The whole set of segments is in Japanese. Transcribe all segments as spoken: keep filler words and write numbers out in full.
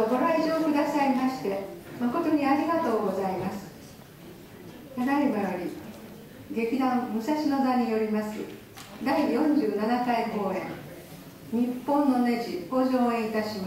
ぞご来場くださいまして誠にありがとうございます。ただいまより劇団武蔵野座によりますだいよんじゅうななかい公演「日本のネジ」を上演いたします。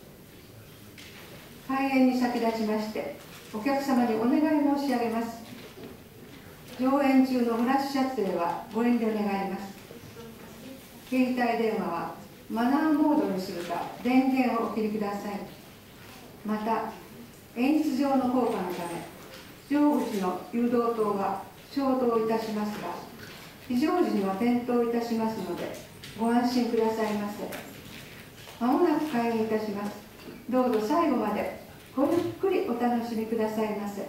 開演に先立ちましてお客様にお願い申し上げます。上演中のフラッシュ撮影はご遠慮願います。携帯電話はマナーモードにするか電源をお切りください。また演出上の効果のため非常口の誘導灯は消灯いたしますが、非常時には点灯いたしますのでご安心くださいませ。まもなく開演いたします。どうぞ最後までごゆっくりお楽しみくださいませ。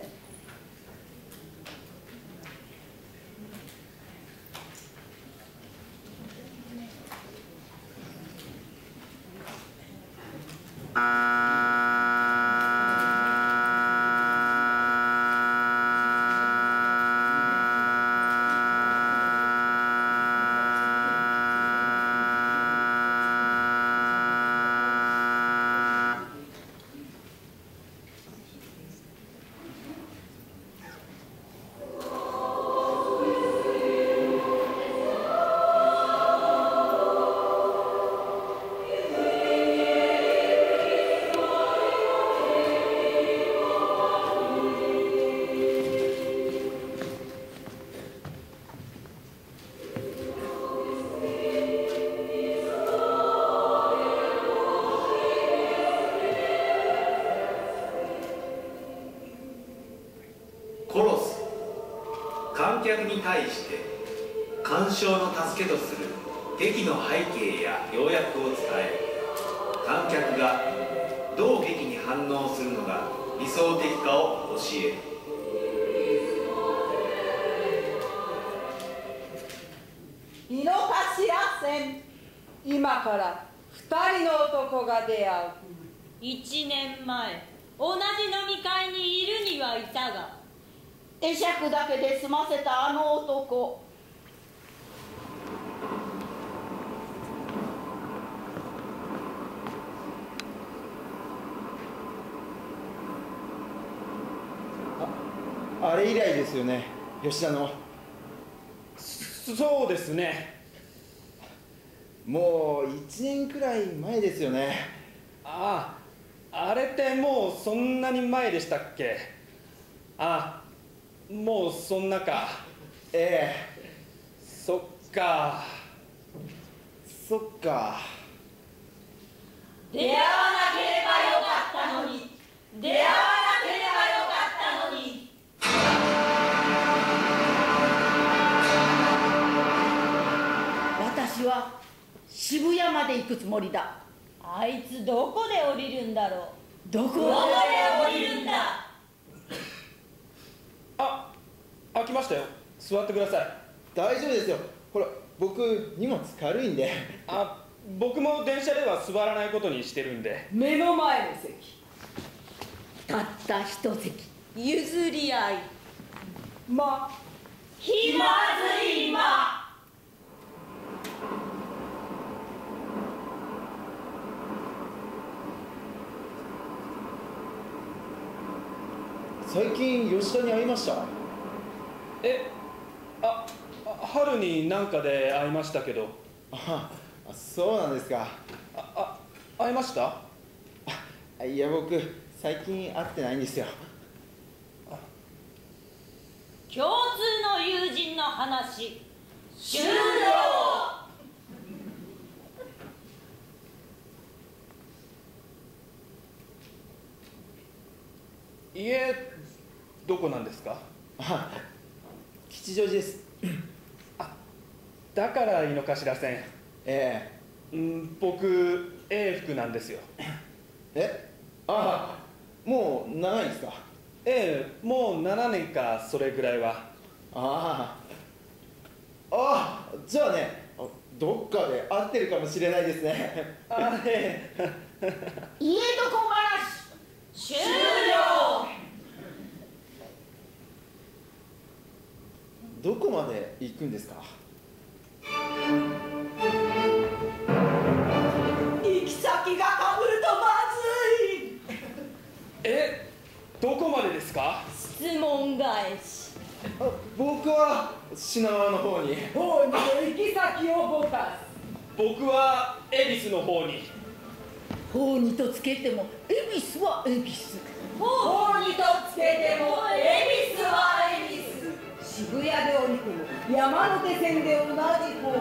観客に対して鑑賞の助けとする劇の背景や要約を伝え、観客がどう劇に反応するのが理想的かを教える。 井の頭線、今から二人の男が出会う。 一年前同じ飲み会にいるにはいたが、 会釈だけで済ませたあの男、 あ、あれ以来ですよね、吉田の。 そうですね。 もういちねんくらい前ですよね。 ああ、あれってもうそんなに前でしたっけ。あ、もうそんなか。 ええ、 そっかそっか。 出会わなければよかったのに、出会わなければよかったのに。 私は渋谷まで行くつもりだ。 あいつどこで降りるんだろう。 どこどこで降りるんだ。 あ、開きましたよ。座ってください。 大丈夫ですよ。ほら、僕荷物軽いんで。 あ、僕も電車では座らないことにしてるんで。 目の前の席、たった一席、 譲り合い。 ま気まずいま。 最近吉田に会いました？ え、あ、春になんかで会いましたけど。 あ、そうなんですか。 あ、あ、会いました？ あ、いや、僕最近会ってないんですよ。 共通の友人の話終了。 家どこなんですか？ あ、吉祥寺です。 あ、だから井の頭線。 ええ、うん、僕永福なんですよ。 え、あ、もう長いですか？ ええ、もうななねんかそれぐらいは。 ああ、ああ、じゃあね、どっかで会ってるかもしれないですね。 あ、ええ。 家床話終了。 どこまで行くんですか？ 行き先がかぶるとまずい。 どこまでですか？ 質問返し。 あ、僕は品川の方に。 方にの行き先をぼかす。 僕は恵比寿の方に。 方にとつけても恵比寿は恵比寿、 方にとつけても恵比寿は恵比寿。渋谷で降り込む山手線で同じ方向。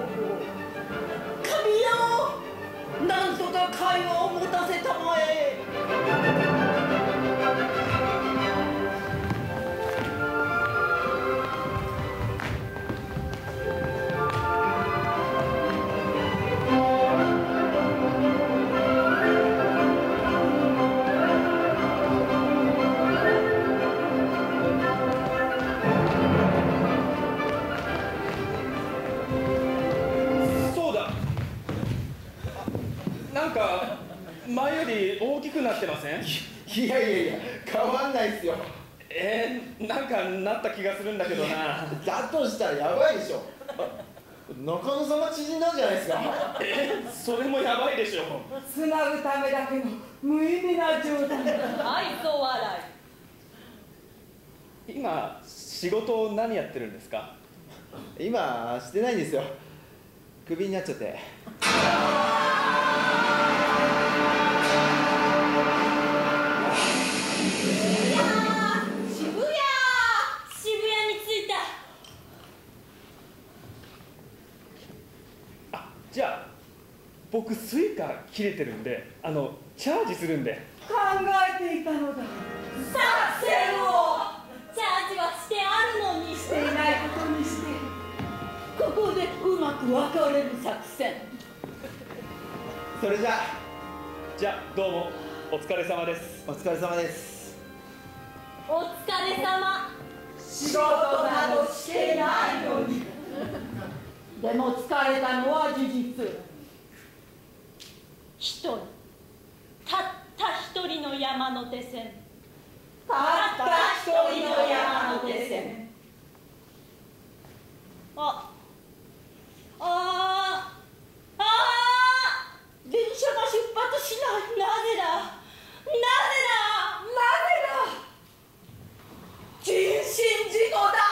神よ、なんとか会話を持たせたまえ。 前より大きくなってません？ いやいやいや、変わんないっすよ。 えー、なんかなった気がするんだけどな。 だとしたらやばいでしょ。中野さんが縮んだんじゃないですか。 えー、それもやばいでしょ。 つなぐためだけの無意味な冗談。 愛想笑い。今仕事何やってるんですか？ 今してないんですよ。クビになっちゃって。 じゃあ僕スイカ切れてるんで、あのチャージするんで。 考えていたのだ。 作戦をチャージはしてあるのにしていないことにして。 ここでうまく分かれる作戦。 それじゃあじゃあどうもお疲れ様です。 お疲れ様です。 お疲れ様。 仕事などしてないのに。 でも疲れたのは事実。 一人、たった一人の山手線。 たった一人の山手線。 あ、ああ、ああ、 電車が出発しない。 なぜだ、なぜなぜだ。人身事故だ。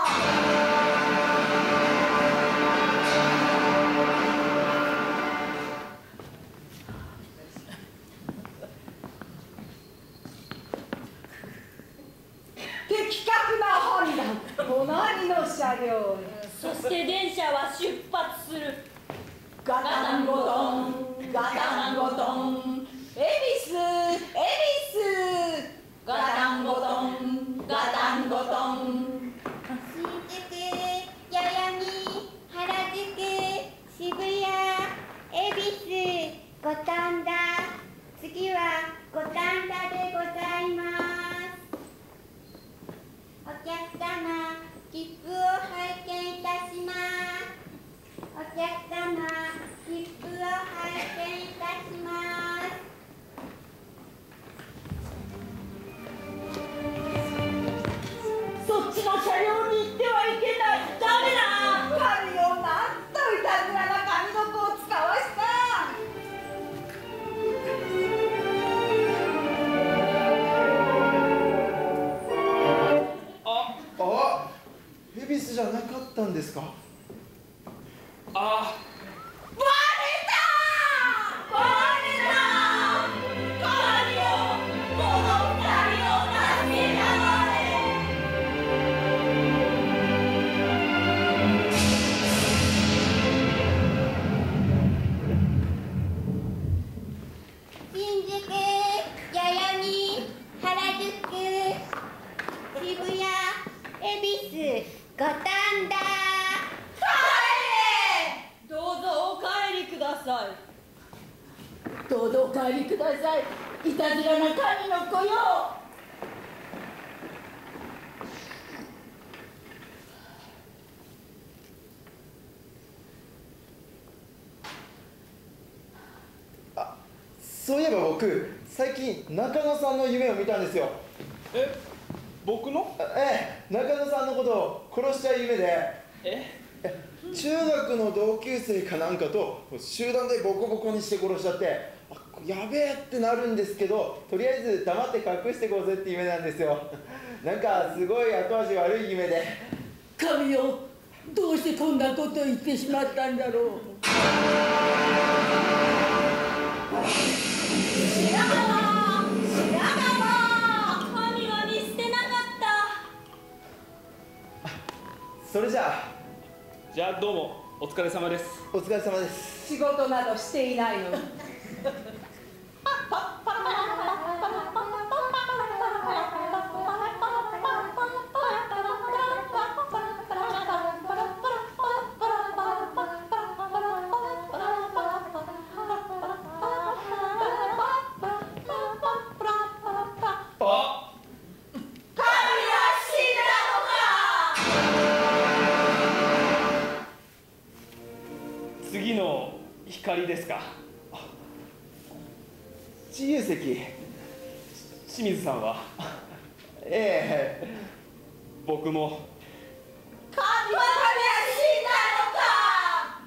的確な判断。隣の車両へ。 そして電車は出発する。 ガタンゴトン、ガタンゴトン。恵比寿、恵比寿。ガタンゴトン、ガタンゴトン。 新宿、代々木、原宿、渋谷、恵比寿、五反田。次は五反田でございます。お客様、切符を拝見いたします。お客様、切符を拝見いたします。 そっちの車両に行ってはいけない。 ダメだ。神よ、なんといたずらな神の子を使わした。 あ、恵比寿じゃなかったんですか。 あ、 バレた。バレた。神よ、この二人を助けたまえ。 新宿、代々木、原宿、渋谷、恵比寿、五反田。 どうぞお帰りください。 どうぞお帰りください。いたずらな神の子よ。 あ、そういえば僕最近中野さんの夢を見たんですよ。 え、僕の？ ええ、中野さんのことを殺しちゃう夢で、 え、 中学の同級生かなんかと集団でボコボコにして殺しちゃって、あ、 やべえってなるんですけど、とりあえず黙って隠していこうぜって夢なんですよ。なんかすごい後味悪い夢で。 神よ、どうしてこんなこと言ってしまったんだろう。 白髪は白髪は神は見捨てなかった。 それじゃあじゃあどうもお疲れ様です。 お疲れ様です。 仕事などしていないのに。 次の光ですか。 自由席。 清水さんは。 ええ、 僕も。 神は死んだのか。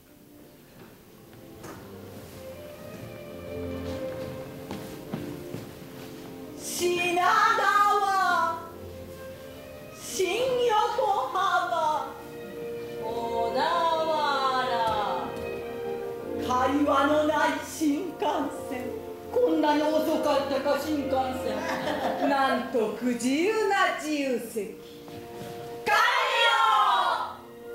品川、新横浜、 小田原、 会話のない新幹線。こんなに遅かったか、新幹線。なんと不自由な自由席。 神よ。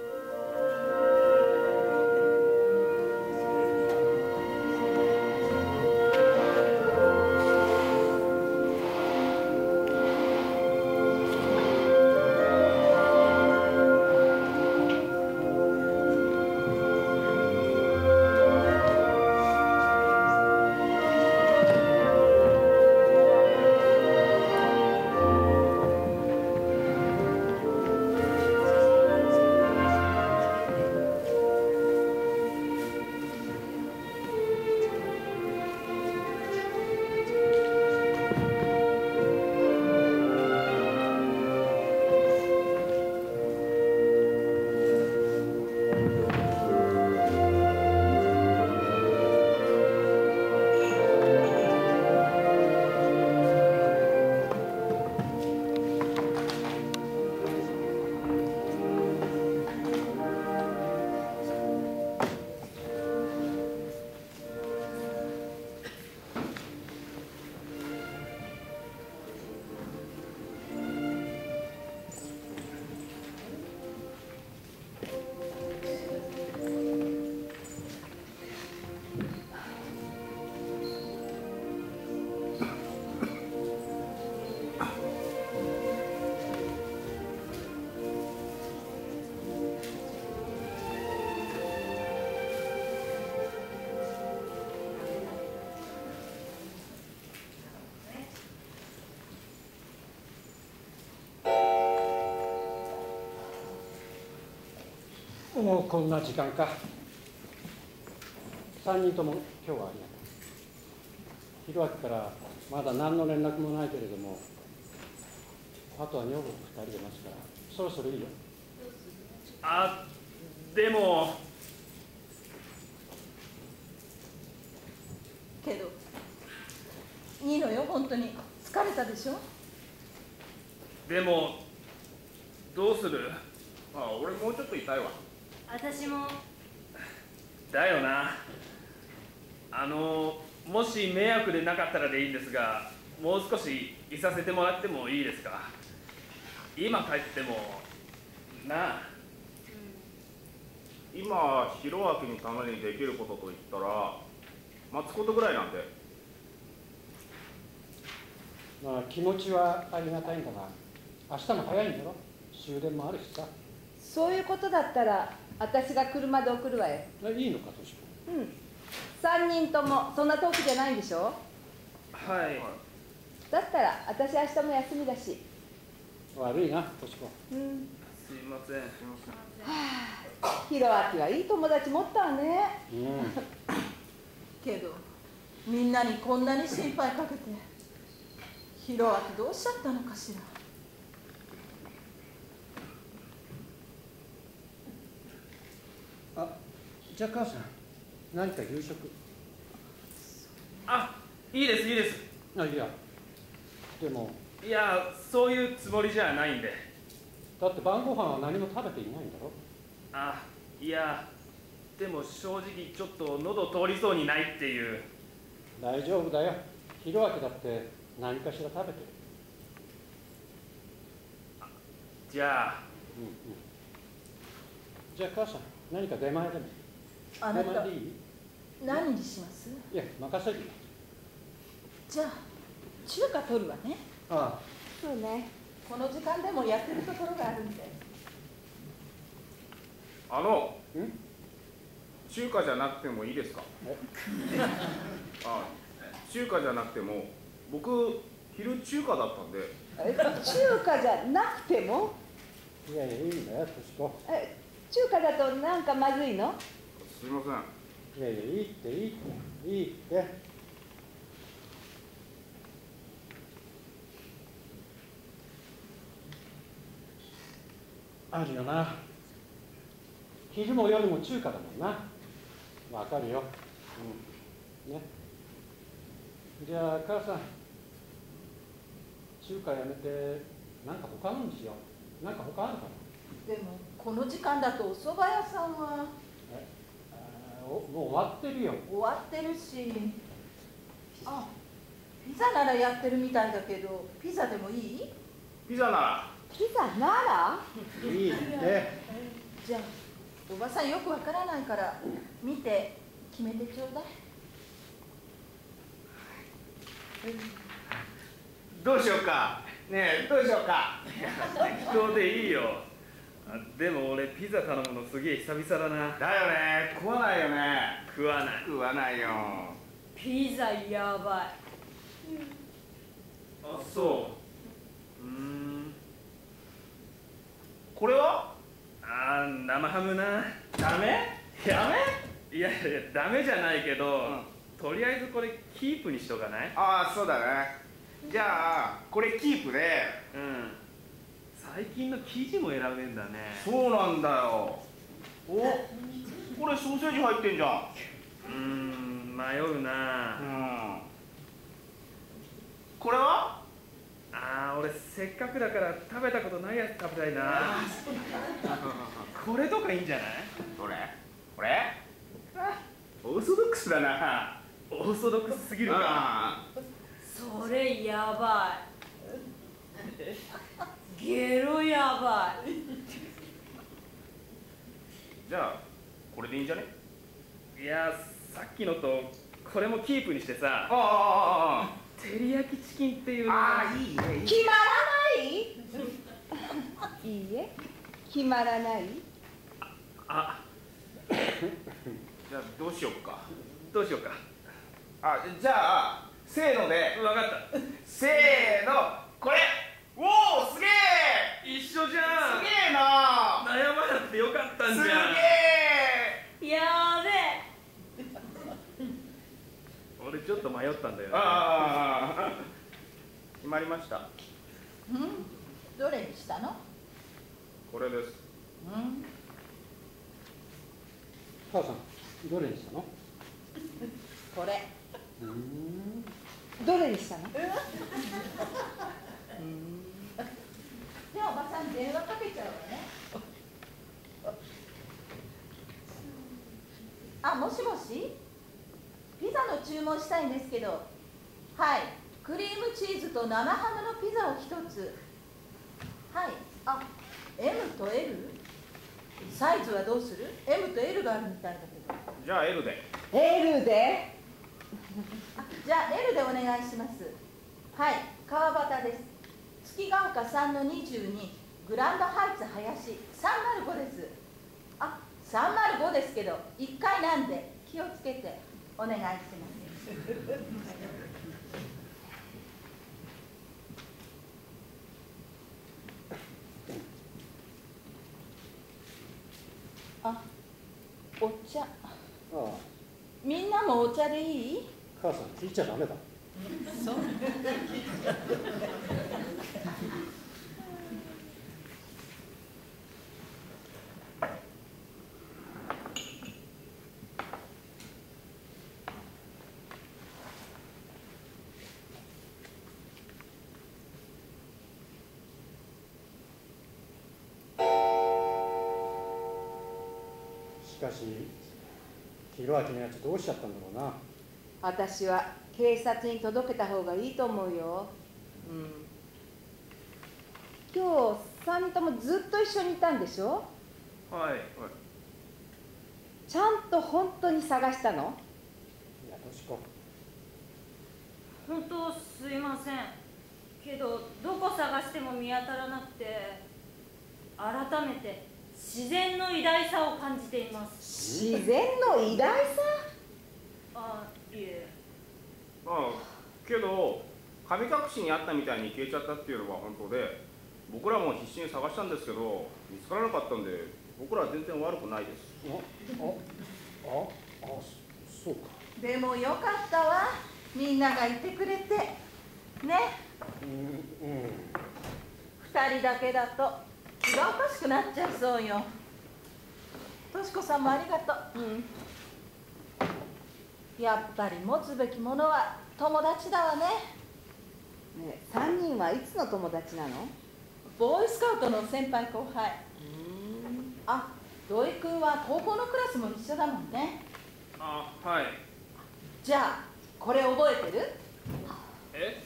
もうこんな時間か。さんにんとも今日はありがとう。弘明からまだ何の連絡もないけれども、あとは女房ふたり出ますから、そろそろいいよ。 あ、でもけどいいのよ、本当に疲れたでしょ。 でもどうする。 あ、俺もうちょっと痛いわ。 私も。 だよな。あのもし迷惑でなかったらでいいんですが、もう少しいさせてもらってもいいですか。今帰ってもなあ。 今弘明のためにできることといったら待つことぐらいなんで。 まあ気持ちはありがたいんだが、明日も早いんだろ。終電もあるしさ。 そういうことだったら私が車で送るわよ。 いいのか、としこ。 うん、さんにんともそんな遠くじゃないんでしょ。 はい、 だったら私明日も休みだし。 悪いな、としこ。 うん、 すいません。 弘明はいい友達持ったわね。 うん、 けどみんなにこんなに心配かけて、弘明どうしちゃったのかしら。 あ、じゃあ母さん、何か夕食。 あいいですいいです。 あ、いやでもいやそういうつもりじゃないんで。 だって晩ご飯は何も食べていないんだろ。 あ、いやでも正直ちょっと喉通りそうにないっていう。 大丈夫だよ。ひろあきだって何かしら食べてる。 じゃあ、 うんうん、じゃあ母さん何か出前でも。 あなた出前でいい？ 何にします？ いや任せるよ。 じゃあ中華取るわね。 ああ、 そうね。 この時間でもやってるところがあるんで。 あのん中華じゃなくてもいいですか？あ、中華じゃなくても僕昼中華だったんで。 え中華じゃなくても？ いやいやいいんだよ、としこ。 え中華だとなんかまずいの？ すいません。 いやいやいいっていいっていいって。あるよな。昼も夜も中華だもんな。わかるよ。うん。ね。じゃあ母さん、中華やめてなんか他のにしよう。なんか他あるかな。 でもこの時間だとお蕎麦屋さんはえあおもう終わってるよ。 終わってるし、あ、ピザならやってるみたいだけど、ピザでもいい？ ピザなら。 ピザなら？ いいって。 じゃあおばさんよくわからないから見て決めてちょうだい。 どうしようか。ねえどうしようか。 適当でいいよ。あでも俺ピザ頼むのすげえ久々だな。 だよね。食わないよね。 食わない。 食わないよ。 ピザやばい。 あ、そう。うーん。 これは？ あー、生ハムな。 ダメ？ダメ？ いやいやダメじゃないけど、 うん、 とりあえずこれキープにしとかない？ ああそうだね。じゃあこれキープで。 うん。最近の生地も選べんだね。 そうなんだよ。お、これソーセージ入ってんじゃん。 うーん、迷うな。 うん。これは？ ああ、俺せっかくだから食べたことないやつ食べたいな。これとかいいんじゃない？ どれ？これ？オーソドックスだな。 オーソドックスすぎるか。 それやばい。ゲロやばい。 じゃあこれでいいんじゃね？ いやさっきのとこれもキープにしてさ。 ああああああ。 照り焼きチキンっていうのが。 ああいいね。 決まらない？いいえ、決まらない。 あ、 じゃあどうしようか。 どうしようか。 あ、じゃあせーので。 わかった。 せーの、これ。おお、すげえ。 一緒じゃん。 すげえな。 悩まなくてよかったんじゃん。 すげえ。 やべ俺ちょっと迷ったんだよね。 ああ決まりました。 うん、どれにしたの？ これです。 うん、 母さんどれにしたの？ これ。 うーん。 どれにしたの？ じゃあおばさん電話かけちゃうわね。あ、もしもし、ピザの注文したいんですけど。はい、クリームチーズと生ハムのピザを一つ。はい、あ、エム と エル？ サイズはどうする？ エム と エル があるみたいだけど。 じゃあ エル で。 エルで？ あ、じゃあ エル でお願いします。はい、川端です。月ヶ丘さんのにじゅうに、グランドハイツ林さんまるごです。あ、さんまるごですけどいっかいなんで気をつけてお願いします。あ、お茶。 ああ、 みんなもお茶でいい？ 母さん聞いちゃダメだ。 そう。 しかし弘明のやつどうしちゃったんだろうな。 私は警察に届けた方がいいと思うよ。うん。今日さんにんともずっと一緒にいたんでしょ？ はい、はい。 ちゃんと本当に探したの？ いや、としこ。 本当すいません。けどどこ探しても見当たらなくて、改めて自然の偉大さを感じています。 自然の偉大さ？ あ、いえ。 ああ、けど神隠しにあったみたいに消えちゃったっていうのは本当で、僕らも必死に探したんですけど見つからなかったんで、僕らは全然悪くないです。 ああああ、そうか。 でもよかったわ、みんながいてくれてね。 うんうん。 二人だけだと気がおかしくなっちゃうそうよ。としこさんもありがとう。うん。やっぱり持つべきものは友達だわね。ねえ、三人はいつの友達なの？ボーイスカウトの先輩後輩。うん。あ、土井君は高校のクラスも一緒だもんね。 あ、はい。 じゃあこれ覚えてる？ え？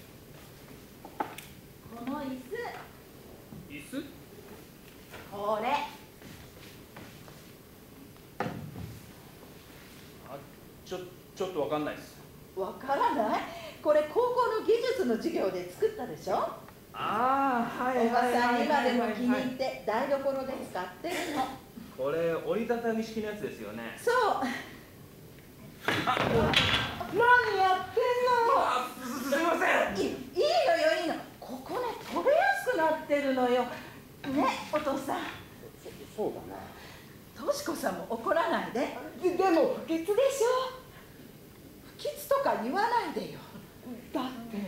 この椅子。 椅子？ これ。 あ、ちょちょっとわかんないです。 わからない？これ高校の技術の授業で作ったでしょ？ ああ、はいおばさん今でも気に入って台所で使ってるの。 これ折りたたみ式のやつですよね。 そう。あ、何やってんの？ あ、す、すいません。 いいいのよ、いいの。ここね、取れやすくなってるのよ。ね、お父さん。 そ、そうだね。 としこさんも怒らないで。で、でも不吉でしょ。不吉とか言わないでよ。だって。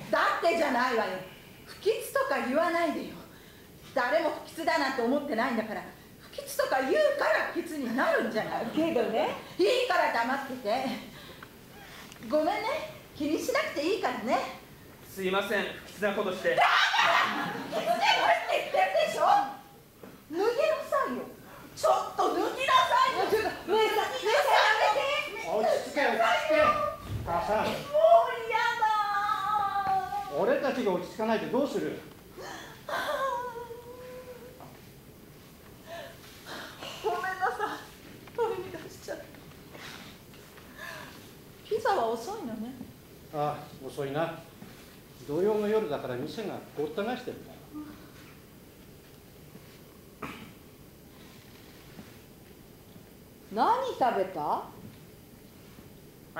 だってじゃないわよ。不吉とか言わないでよ。誰も不吉だなんて思ってないんだから。不吉とか言うから不吉になるんじゃない。けどね、いいから黙ってて。ごめんね、気にしなくていいからね。 すいません、不吉なことして。 だから不吉でもって言ってるでしょ。脱ぎなさいよ。ちょっと脱ぎなさいよ。ちょっと姉さん、姉さんやめて。 落ち着け、落ち着け。母さん。もう嫌だ。 俺たちが落ち着かないでどうする？ ごめんなさい。取り乱しちゃった。ピザは遅いのね。 ああ、遅いな。土曜の夜だから店がごった返してるんだよ。 何食べた？ はい。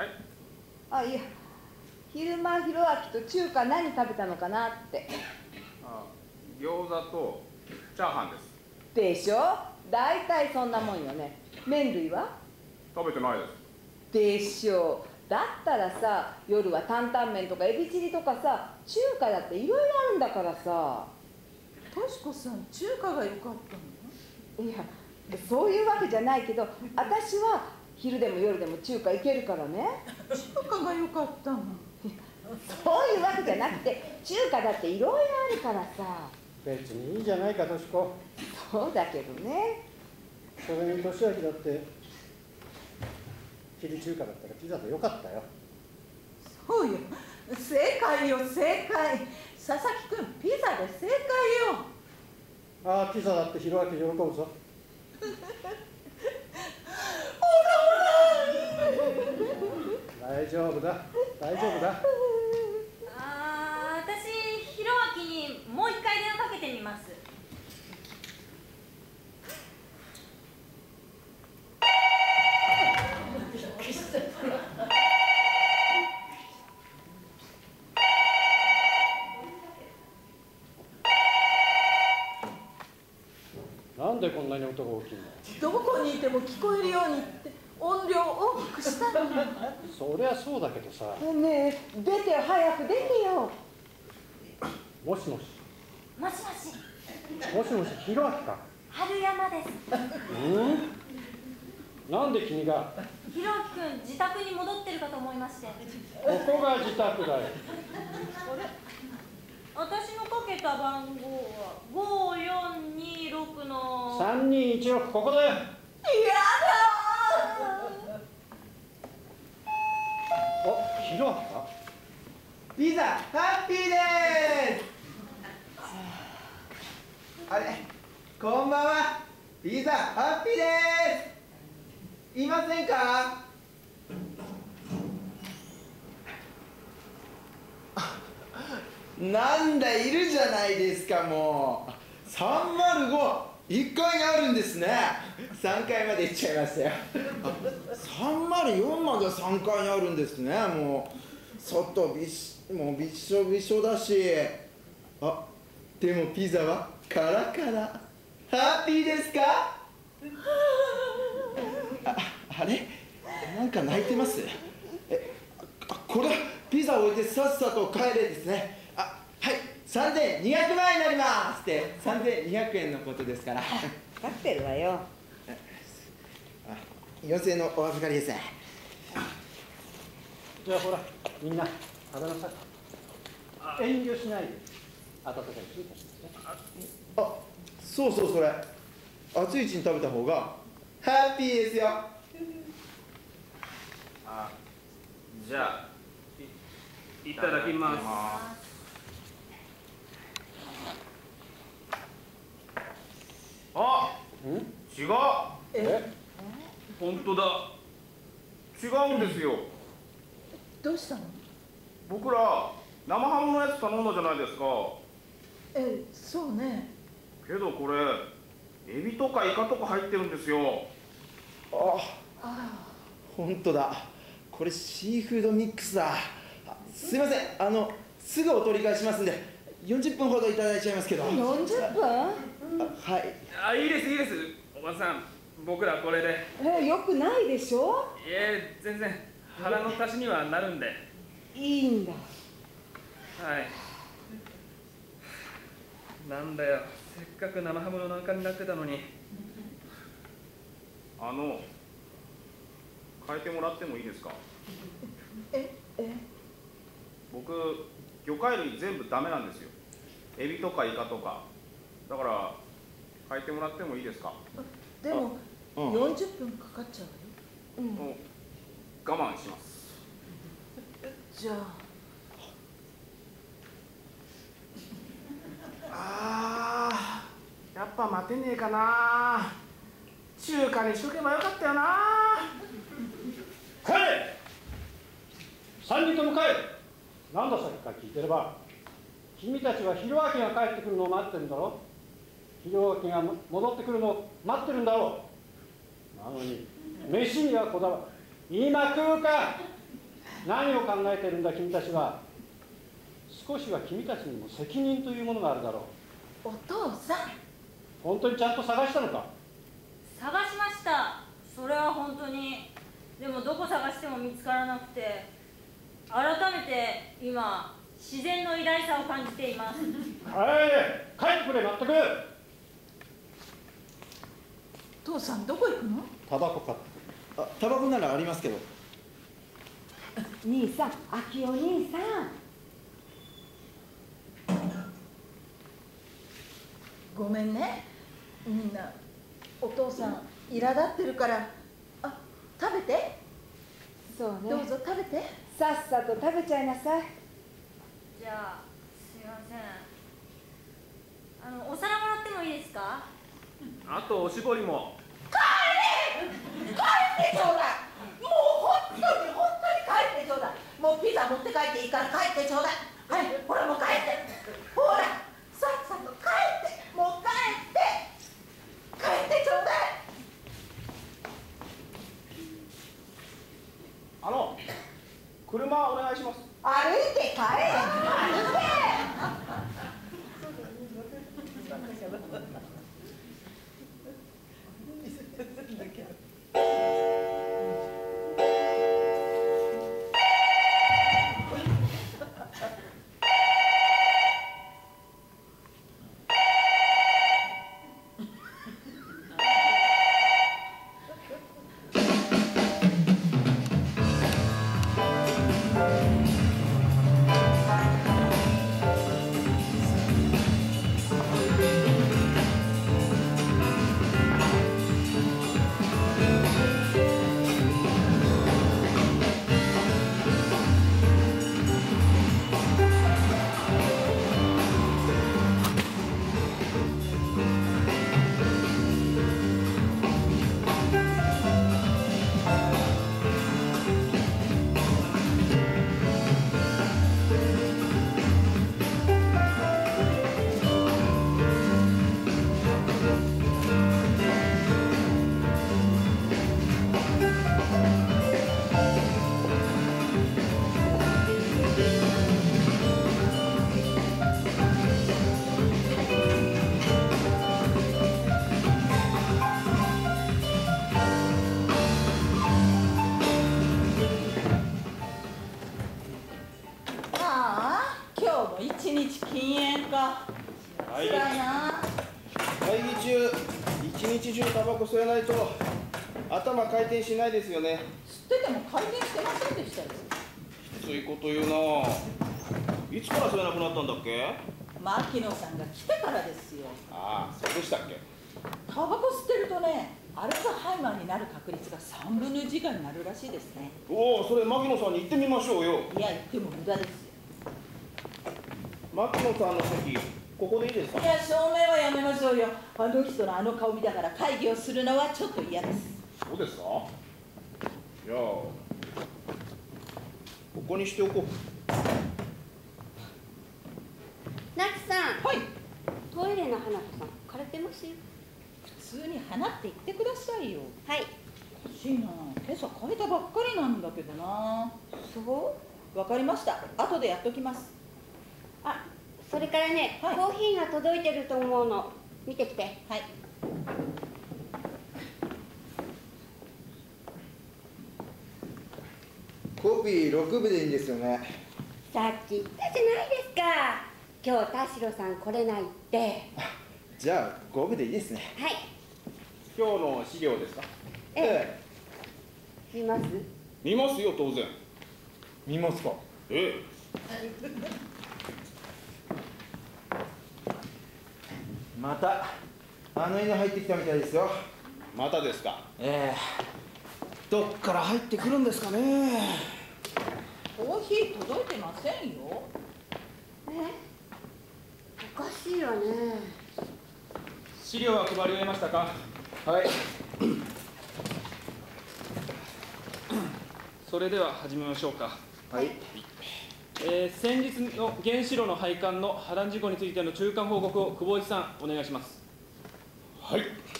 あ、いや、昼間ひろあきと中華何食べたのかなって。 あ、餃子とチャーハンです。 でしょ？大体そんなもんよね。麺類は？ 食べてないです。 でしょう。だったらさ、夜は担々麺とかエビチリとかさ、中華だっていろいろあるんだからさ。としこさん、中華が良かったの？いや、そういうわけじゃないけど、私は昼でも夜でも中華行けるからね。中華が良かったの？そういうわけじゃなくて、中華だっていろいろあるからさ。 別にいいじゃないか、としこ。 そうだけどね。 それに俊明だって昼中華だったらピザでよかったよ。 そうよ、正解よ、正解。佐々木君、ピザで正解よ。 ああ、ピザだって弘明喜ぶぞ。大丈夫だ、大丈夫だ。 ああ、私弘明にもう一回電話かけてみます。 なんでこんなに音が大きいんだ。 どこにいても聞こえるようにって音量大きくしたの。 そりゃそうだけどさ。 ねえ、出てよ、早く出てよ。 もしもし。 もしもし。 もしもし、弘明か。 春山です。 うん？なんで君が。 弘明君、自宅に戻ってるかと思いまして。 ここが自宅だよ。 あれ？私のかけた番号はごよんにろくのさんにいちろく、ここだよ。 やだピザハッピーです。あれ、こんばんは。ピザハッピーです。いませんか？なんだ、いるじゃないですか。もうさんまるご、いっかいにあるんですね。さんかいまで行っちゃいましたよ。さんまるよんまではさんかいにあるんですね。もう外びしもうびっしょびしょだし、あ、でもピザはカラカラ。ハッピーですか？あ、あれ、なんか泣いてます？え、あ、これピザを置いてさっさと帰れですね。あ、はい、さんぜんにひゃくまんえんになりますってさんぜんにひゃくえんのことですから。 分かってるわよ。 よんせんえんのお預かりです。 じゃあほら、みんな食べなさい。遠慮しないで温かいうちに食べてね。 あ、そうそう、それ熱いうちに食べた方がハッピーですよ。 あ、じゃあい, いただきます。 あ、 ん？ 違う。 え？ 本当だ。 違うんですよ。 どうしたの？ 僕ら生ハムのやつ頼んだじゃないですか。 え、そうね。 けどこれエビとかイカとか入ってるんですよ。 あ、 あ本当だ。これシーフードミックスだ。あ、すいません、あのすぐお取り返しますんでよんじゅっぷんほどいただいちゃいますけど。 よんじゅっぷん？ あ、はい。 あ、いいですいいです。おばさん、僕らこれで。 え、よくないでしょ？ いえ、全然腹の足しにはなるんで。 いいんだ。 はい。なんだよ、せっかく生ハムの中になってたのに。 あの変えてもらってもいいですか？ え、え、 僕魚介類全部ダメなんですよ。エビとかイカとか。だから変えてもらってもいいですか？ でも、 うん、 よんじゅっぷんかかっちゃうわよ。 もう我慢します。 じゃあ。 あー、やっぱ待てねえかな。中華にしとけばよかったよな。 帰れ！三人とも帰れ！なんださっきから聞いてれば。君たちは弘明が帰ってくるのを待ってるんだろ。弘明が戻ってくるのを待ってるんだろう。なのに飯にはこだわる。今食うか。何を考えてるんだ君たちは。少しは君たちにも責任というものがあるだろお父さん。 本当にちゃんと探したのか？ 探しました。それは本当に。でもどこ探しても見つからなくて、改めて今自然の偉大さを感じています。 帰れ！帰ってくれ、まったく。 父さんどこ行くの？ タバコ買ってくる。 あ、タバコならありますけど。 兄さん、秋お兄さん。 ごめんね、みんなお父さん苛立ってるから。あ、食べて。 そうね。 どうぞ食べて。 さっさと食べちゃいなさい。 じゃあ、すいません。あの、お皿もらってもいいですか？ あとおしぼりも。 帰れ！帰ってちょうだい。もう本当に本当に帰ってちょうだい。もうピザ持って帰っていいから帰ってちょうだい。はい、ほらもう帰って。ほら、さっさと帰って。もう帰って。帰ってちょうだい。 あの車お願いします。 歩いて帰れ。歩いて。 辛いな。 会議中一日中タバコ吸えないと頭回転しないですよね。 吸ってても回転してませんでしたよ。 きついこと言うな。いつから吸えなくなったんだっけ？ 牧野さんが来てからですよ。 ああ、そうでしたっけ。 タバコ吸ってるとね、アルツハイマーになる確率がさんぶんのいち以下になるらしいですね。 おお、それ牧野さんに言ってみましょうよ。 いや、言っても無駄ですよ。 牧野さんの席、ここでいいですか？ いや、正面はやめましょうよ。あの人のあの顔見ながら会議をするのはちょっと嫌です。 そうですか？じゃあここにしておこう。 なつさん、 はい。 トイレの花子さん枯れてますよ。 普通に花って言ってくださいよ。 はい。 おかしいな。今朝変えたばっかりなんだけどな。そう？わかりました。後でやっときます。 あ、それからね、 はい、 コーヒーが届いてると思うの。見てきて。 はい。 コピーろくぶでいいんですよね。 さっき言ったじゃないですか。今日田代さん来れないって。 じゃあごぶでいいですね。 はい。 今日の資料ですか？ ええ。見ます？ 見ますよ、当然。 見ますか？ ええ。 またあの犬入ってきたみたいですよ。 またですか？ ええ。どっから入ってくるんですかね。 コーヒー届いてませんよ。 え？おかしいよね。 資料は配り終えましたか？ はい。 それでは始めましょうか。 はい。 えー、先日の原子炉の配管の破断事故についての中間報告を久保一さんお願いします。 はい。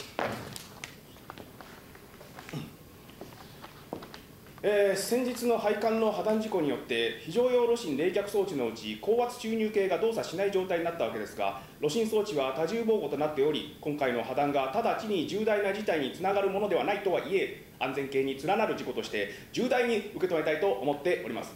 えー、先日の配管の破断事故によって非常用炉心冷却装置のうち高圧注入系が動作しない状態になったわけですが、炉心装置は多重防護となっており、今回の破断が直ちに重大な事態につながるものではないとはいえ、安全系に連なる事故として重大に受け止めたいと思っております。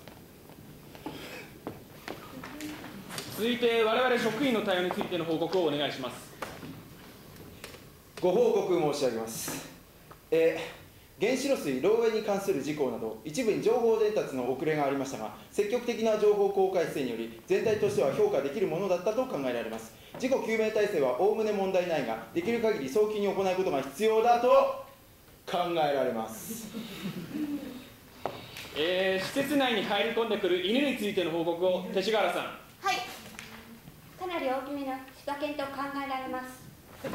続いて我々職員の対応についての報告をお願いします。 ご報告申し上げます。えー、原子炉水漏洩に関する事項など一部に情報伝達の遅れがありましたが、積極的な情報公開姿勢により全体としては評価できるものだったと考えられます。事故究明体制はおおむね問題ないが、できる限り早期に行うことが必要だと考えられます。 えー、施設内に入り込んでくる犬についての報告を勅使川原さん。 はい。かなり大きめの柴犬と考えられます。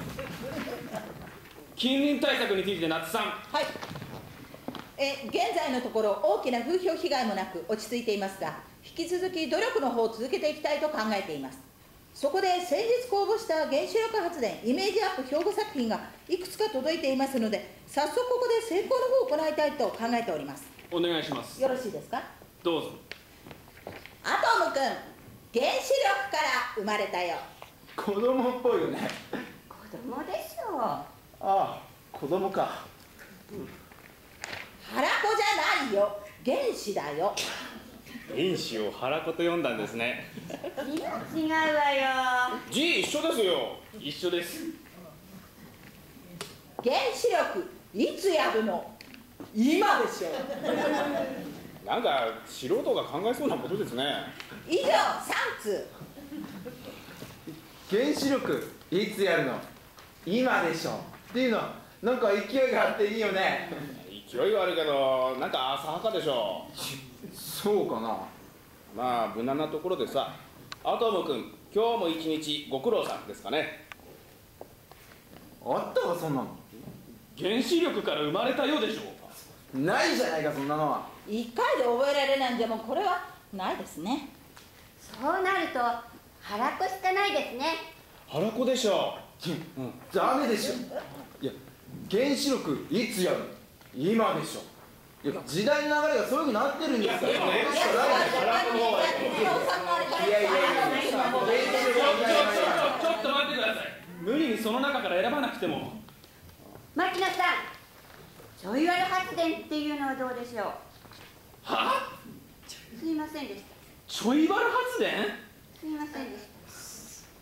近隣対策について夏さん。 はい。え現在のところ大きな風評被害もなく落ち着いていますが、引き続き努力の方を続けていきたいと考えています。そこで先日公募した原子力発電イメージアップ標語作品がいくつか届いていますので、早速ここで成功の方を行いたいと考えております。 お願いします。 よろしいですか？ どうぞ。 アトム君、原子力から生まれたよ。 子供っぽいよね。 子供でしょう。 ああ、子供か。 腹子じゃないよ、原子だよ。 原子を腹子と読んだんですね。 違うわよ。 字一緒ですよ。 一緒です。 原子力いつやるの？今でしょ。 なんか素人が考えそうなことですね。 以上さん通。 原子力いつやるの？今でしょっていうのはなんか勢いがあっていいよね。 勢いはあるけどなんか浅はかでしょ。 そうかな。 まあ無難なところでさ、アトム君今日も一日ご苦労さんですかね。 あったわそんなの。 原子力から生まれたようでしょう。 ないじゃないかそんなのは。 いっかいで覚えられないんじゃもうこれはないですね。 そうなると腹子しかないですね。 腹子でしょ。 うん、ダメでしょ。いや原子力いつやるの？今でしょ。いや時代の流れがそういうふうになってるんですから。いやいやいやいやちょっとちょっと待ってください。無理にその中から選ばなくても。 牧野さん、ちょいワル発電っていうのはどうでしょう？ は？ すいませんでした。 ちょいワル発電？ すいませんでし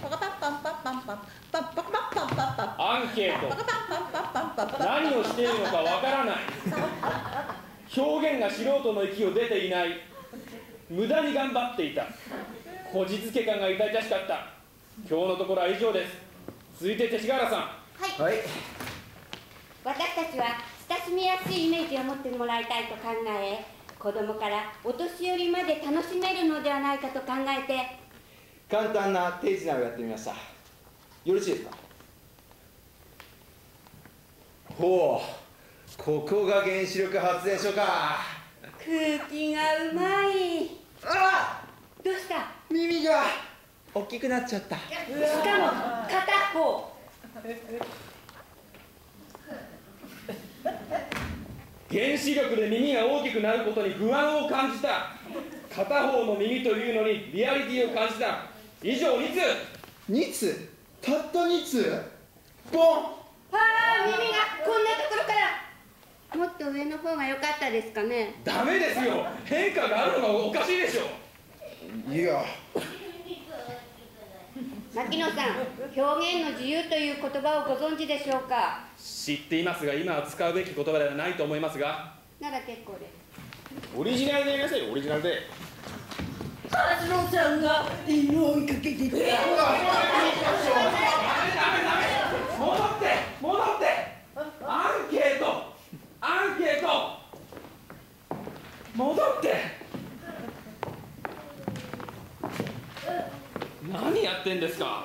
アンケート、何をしているのかわからない。表現が素人の域を出ていない。無駄に頑張っていた。こじつけ感が痛々しかった。今日のところは以上です。続いて勅使川原さん。 はい、はい、私たちは親しみやすいイメージを持ってもらいたいと考え、子供からお年寄りまで楽しめるのではないかと考えて簡単な手品をやってみました。よろしいですか？ほう、ここが原子力発電所か。 空気がうまい。 あ、 どうした？ 耳が大きくなっちゃった。 しかも片方。 原子力で耳が大きくなることに不安を感じた。片方の耳というのにリアリティを感じた。以上に通。 に通？たったに通？ボン。 ああ、耳がこんなところから。もっと上の方が良かったですかね。 ダメですよ。変化があるのがおかしいでしょ。 いや、 牧野さん、表現の自由という言葉をご存知でしょうか？ 知っていますが、今は使うべき言葉ではないと思いますが。 なら結構です。 オリジナルでやりなさいよ、オリジナルで。 カツロさんが犬を追いかけてた。 ダメダメダメ。戻って戻って。アンケートアンケート戻って。何やってんですか？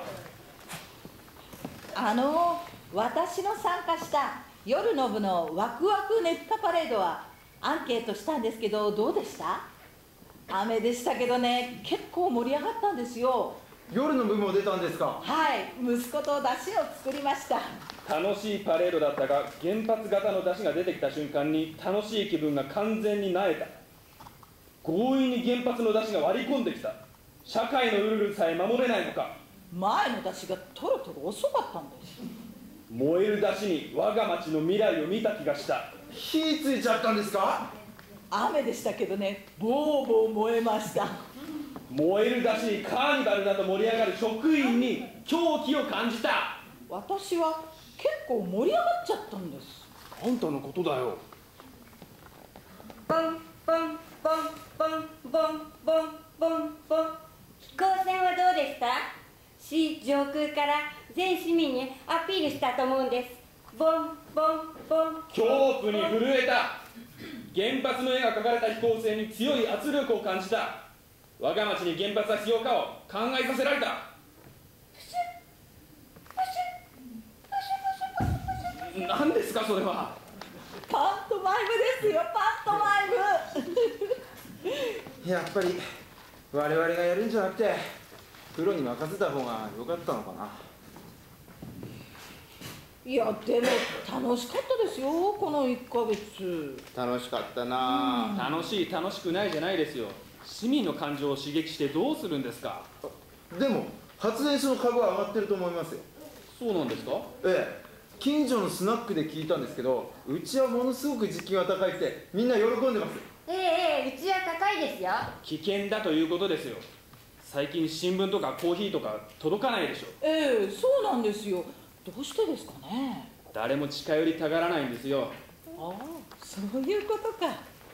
あの私の参加した夜の部のワクワクねぷたパレードはアンケートしたんですけど、どうでした？雨でしたけどね、結構盛り上がったんですよ。 夜の部も出たんですか？ はい、息子と出汁を作りました。 楽しいパレードだったが、原発型の出汁が出てきた瞬間に楽しい気分が完全に萎えた。強引に原発の出汁が割り込んできた。社会のルールさえ守れないのか。 前の出汁がトロトロ遅かったんです。 燃える出汁に我が町の未来を見た気がした。 火ついちゃったんですか？ 雨でしたけどね、ボーボー燃えました。 燃える出汁にカーニバルだと盛り上がる職員に狂気を感じた。 私は結構盛り上がっちゃったんです。 あんたのことだよ。 ポンポンポンポンポンポンポンポン。飛行船はどうでした？市上空から全市民にアピールしたと思うんです。ボンボンボン。 恐怖に震えた。原発の絵が描かれた飛行船に強い圧力を感じた。我が町に原発は必要かを考えさせられた。何ですかそれは？ パントマイムですよ、パントマイム。 やっぱり我々がやるんじゃなくてプロに任せた方が良かったのかな。 いやでも楽しかったですよ、このいっかげつ。 楽しかったな、 うん、楽しい楽しくないじゃないですよ。市民の感情を刺激してどうするんですか。 でも発電所の株は上がってると思いますよ。 そうなんですか。 ええ、近所のスナックで聞いたんですけど、うちはものすごく時給が高いってみんな喜んでます。 ええええ、うちは高いですよ。 危険だということですよ。最近新聞とかコーヒーとか届かないでしょ。 ええ、そうなんですよ。どうしてですかね。 誰も近寄りたがらないんですよ。 ああ、そういうことか。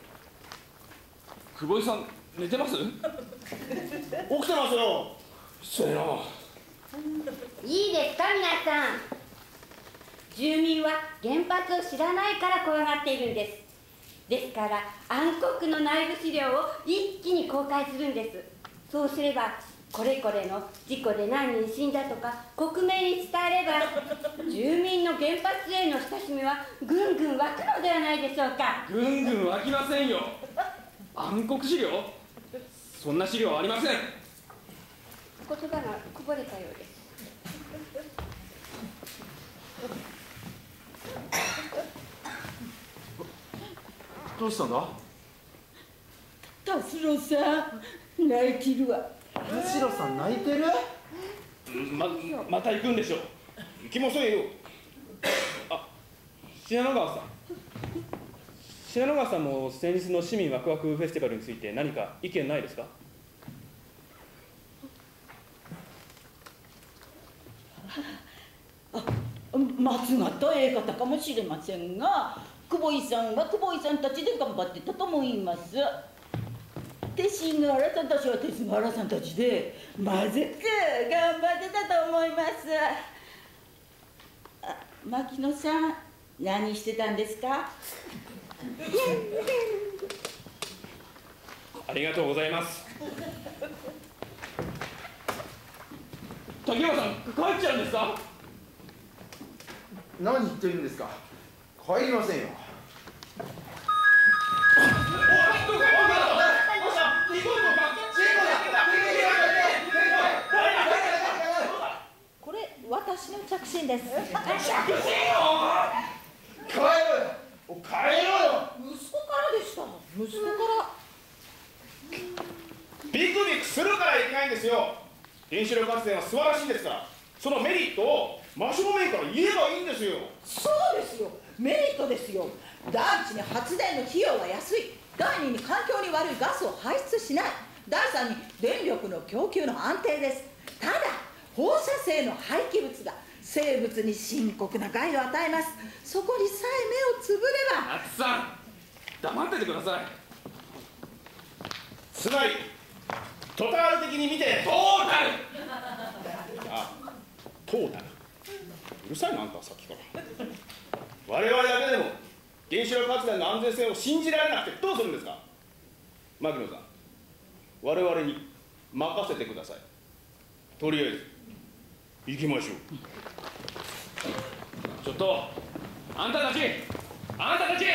久保井さん寝てます？起きてますよ。失礼な。 いいですか皆さん。住民は原発を知らないから怖がっているんです。ですから暗黒の内部資料を一気に公開するんです。そうすればこれこれの事故で何人死んだとか国名に伝えれば住民の原発への親しみはぐんぐん湧くのではないでしょうか。 ぐんぐん湧きませんよ。暗黒資料？そんな資料はありません。 言葉がこぼれたようです。 どうしたんだ？ 達郎さん泣いてるわ。 田代さん泣いてる？ ままた行くんでしょう。 行きませんよ。あ、信濃川さん信濃川さんも先日の市民ワクワクフェスティバルについて何か意見ないですか？ あ、間違った言い方かもしれませんが、久保井さんは久保井さんたちで頑張ってたと思います。勅使河原さんたちは勅使河原さんたちでまずく頑張ってたと思います。あ、牧野さん何してたんですか？ ありがとうございます。竹山さん帰っちゃうんですか？ 何言ってるんですか。帰りませんよ。 これ私の着信です。 着信よ。帰ろうよ。帰ろうよ。 息子からでした。息子から。 ビクビクするからいけないんですよ。原子力発電は素晴らしいんですから、そのメリットを真正面から言えばいいんですよ。 そうですよ、メリットですよ。第一に発電の費用は安い。第二に環境に悪いガスを排出しない。第三に電力の供給の安定です。ただ放射性の廃棄物が生物に深刻な害を与えます。そこにさえ目をつぶれば。 あつさん黙っててください。 つまりトータル的に見てトータルあ、トータルうるさいなあんたさっきから我々だけでも原子力発電の安全性を信じられなくてどうするんですか？牧野さん、我々に任せてください。とりあえず行きましょう。 ちょっとあんたたちあんたたち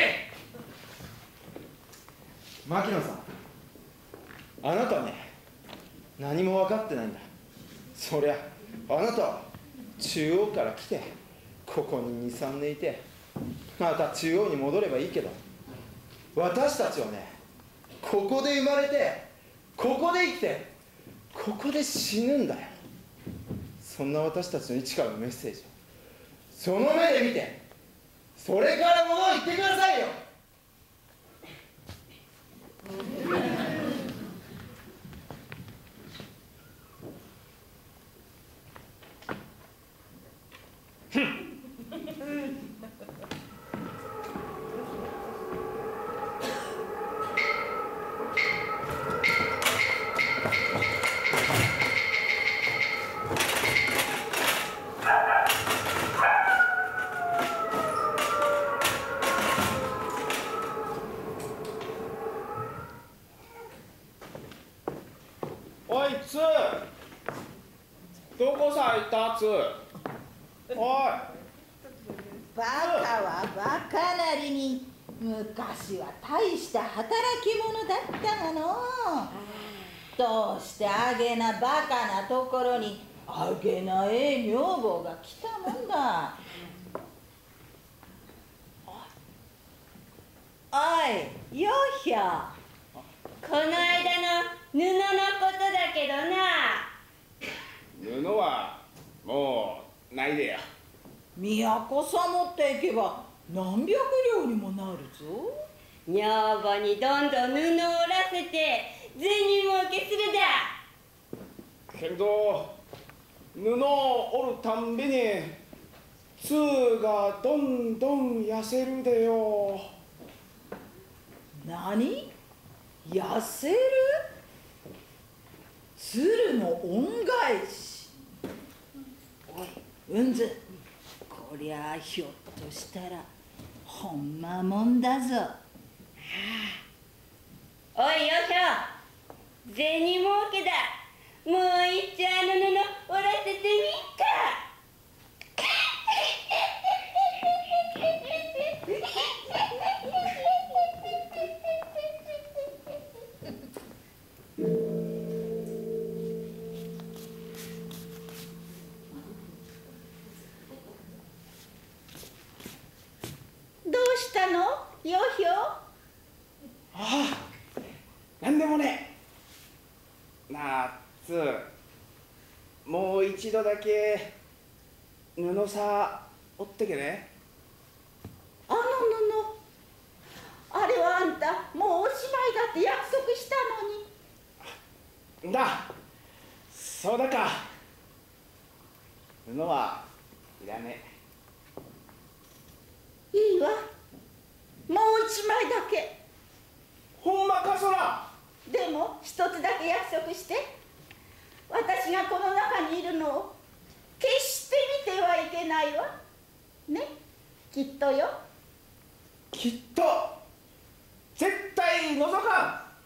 牧野さん、あなたね、何も分かってないんだ。そりゃあなたは中央から来てここににさんねんいてまた中央に戻ればいいけど、私たちはね、ここで生まれてここで生きてここで死ぬんだよ。そんな私たちの位置からのメッセージをその目で見て、それからものを言ってくださいよ。 おいつどこさ行ったつおいバカはバカなりに昔は大した働き者だったがの。 どうしてあげなバカなところにあげなええ女房が来たもんだ。おい、よひょ。 この間の布のことだけどな。 布はもうないでよ。 都さ持っていけば何百両にもなるぞ。 女房にどんどん布を織らせて銭儲けするだ。 けど布を織るたんびに通がどんどん痩せるでよ。 何？痩せる？鶴の恩返し。おい、うんず、こりゃあひょっとしたらほんまもんだぞ。 おいよひょ、銭儲けだ。もう一丁あの布織らせてみっか。 どうしたの？よひょ。 ああ、なんでもね。なあ、つー、もう一度だけ布さ折ってけね。 あの布、あれはあんたもうおしまいだって約束したのに。 だ、そうだか。布はいらねえ。いいわ、もう一枚だけ。 ほんまかそら。 でも一つだけ約束して。私がこの中にいるのを決して見てはいけないわね。きっとよ。 きっと絶対覗かん。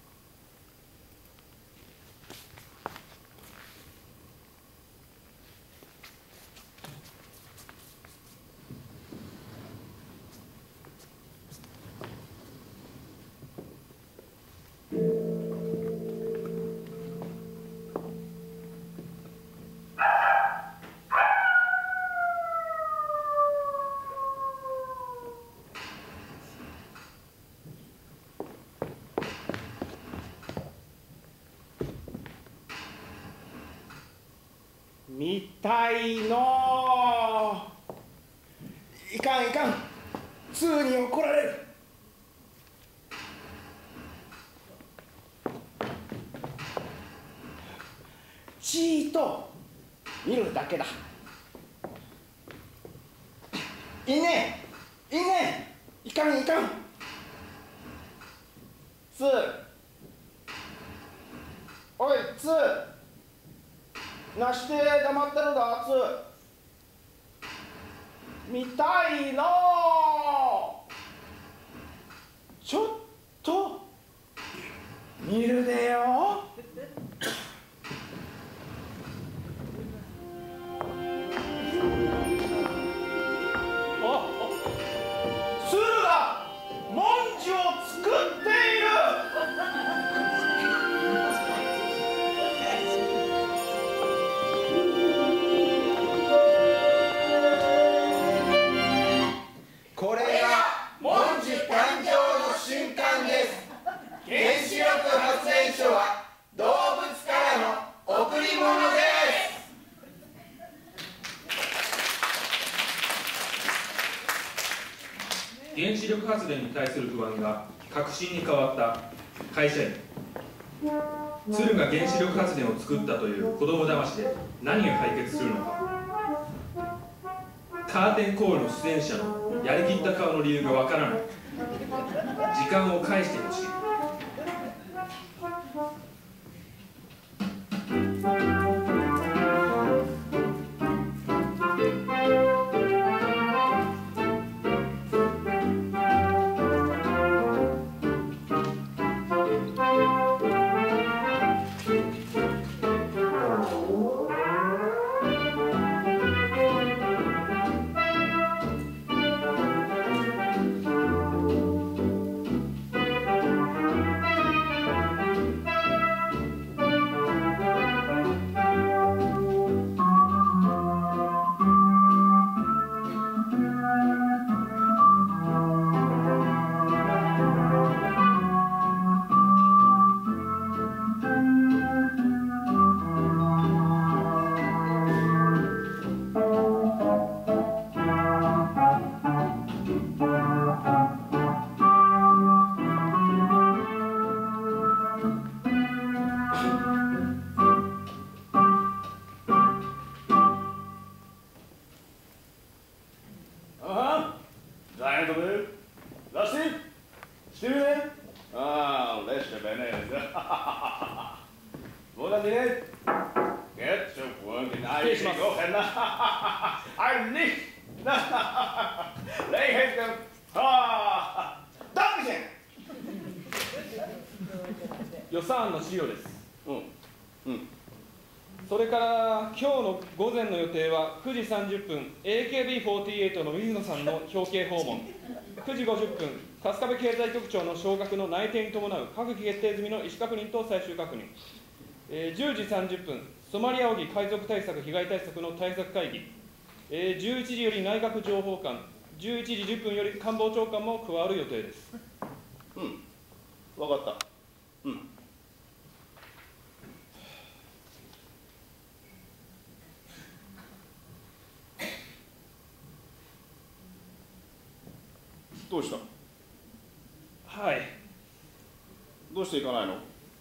見たいのいかんいかん、つーに怒られる。ちーと見るだけだ。いいねいいね、いかんいかん。つー、おいつー、なして黙ってるだつー。見たいのちょっと見るでよ。鶴が文字を作っている。 これが文字誕生の瞬間です。原子力発電所は動物からの贈り物です。 原子力発電に対する不安が確信に変わった会社員。鶴が原子力発電を作ったという子供騙しで何が解決するのか。カーテンコールの出演者のやりきった顔の理由がわからない。時間を返してほしい。 「 Zijn er weer? Dat is het. Sturen. Ah, lekker beneden. Moet dat niet? Get zo gewoon in eigen oog en hij niet. Nee, heeft hem. Ah, dank je. 予算案の資料です。 うんうん。 それから今日の午前の予定はくじさんじゅっぷん エーケービーフォーティーエイト の水野さんの表敬訪問、くじごじゅっぷん春日部経済局長の昇格の内定に伴う閣議決定済みの意思確認と最終確認、えー、じゅうじさんじゅっぷんソマリア沖海賊対策被害対策の対策会議、えー、じゅういちじより内閣情報官、じゅういちじじゅっぷんより官房長官も加わる予定です。 うん、分かった。うん。どうした？ はい。 どうして行かないの？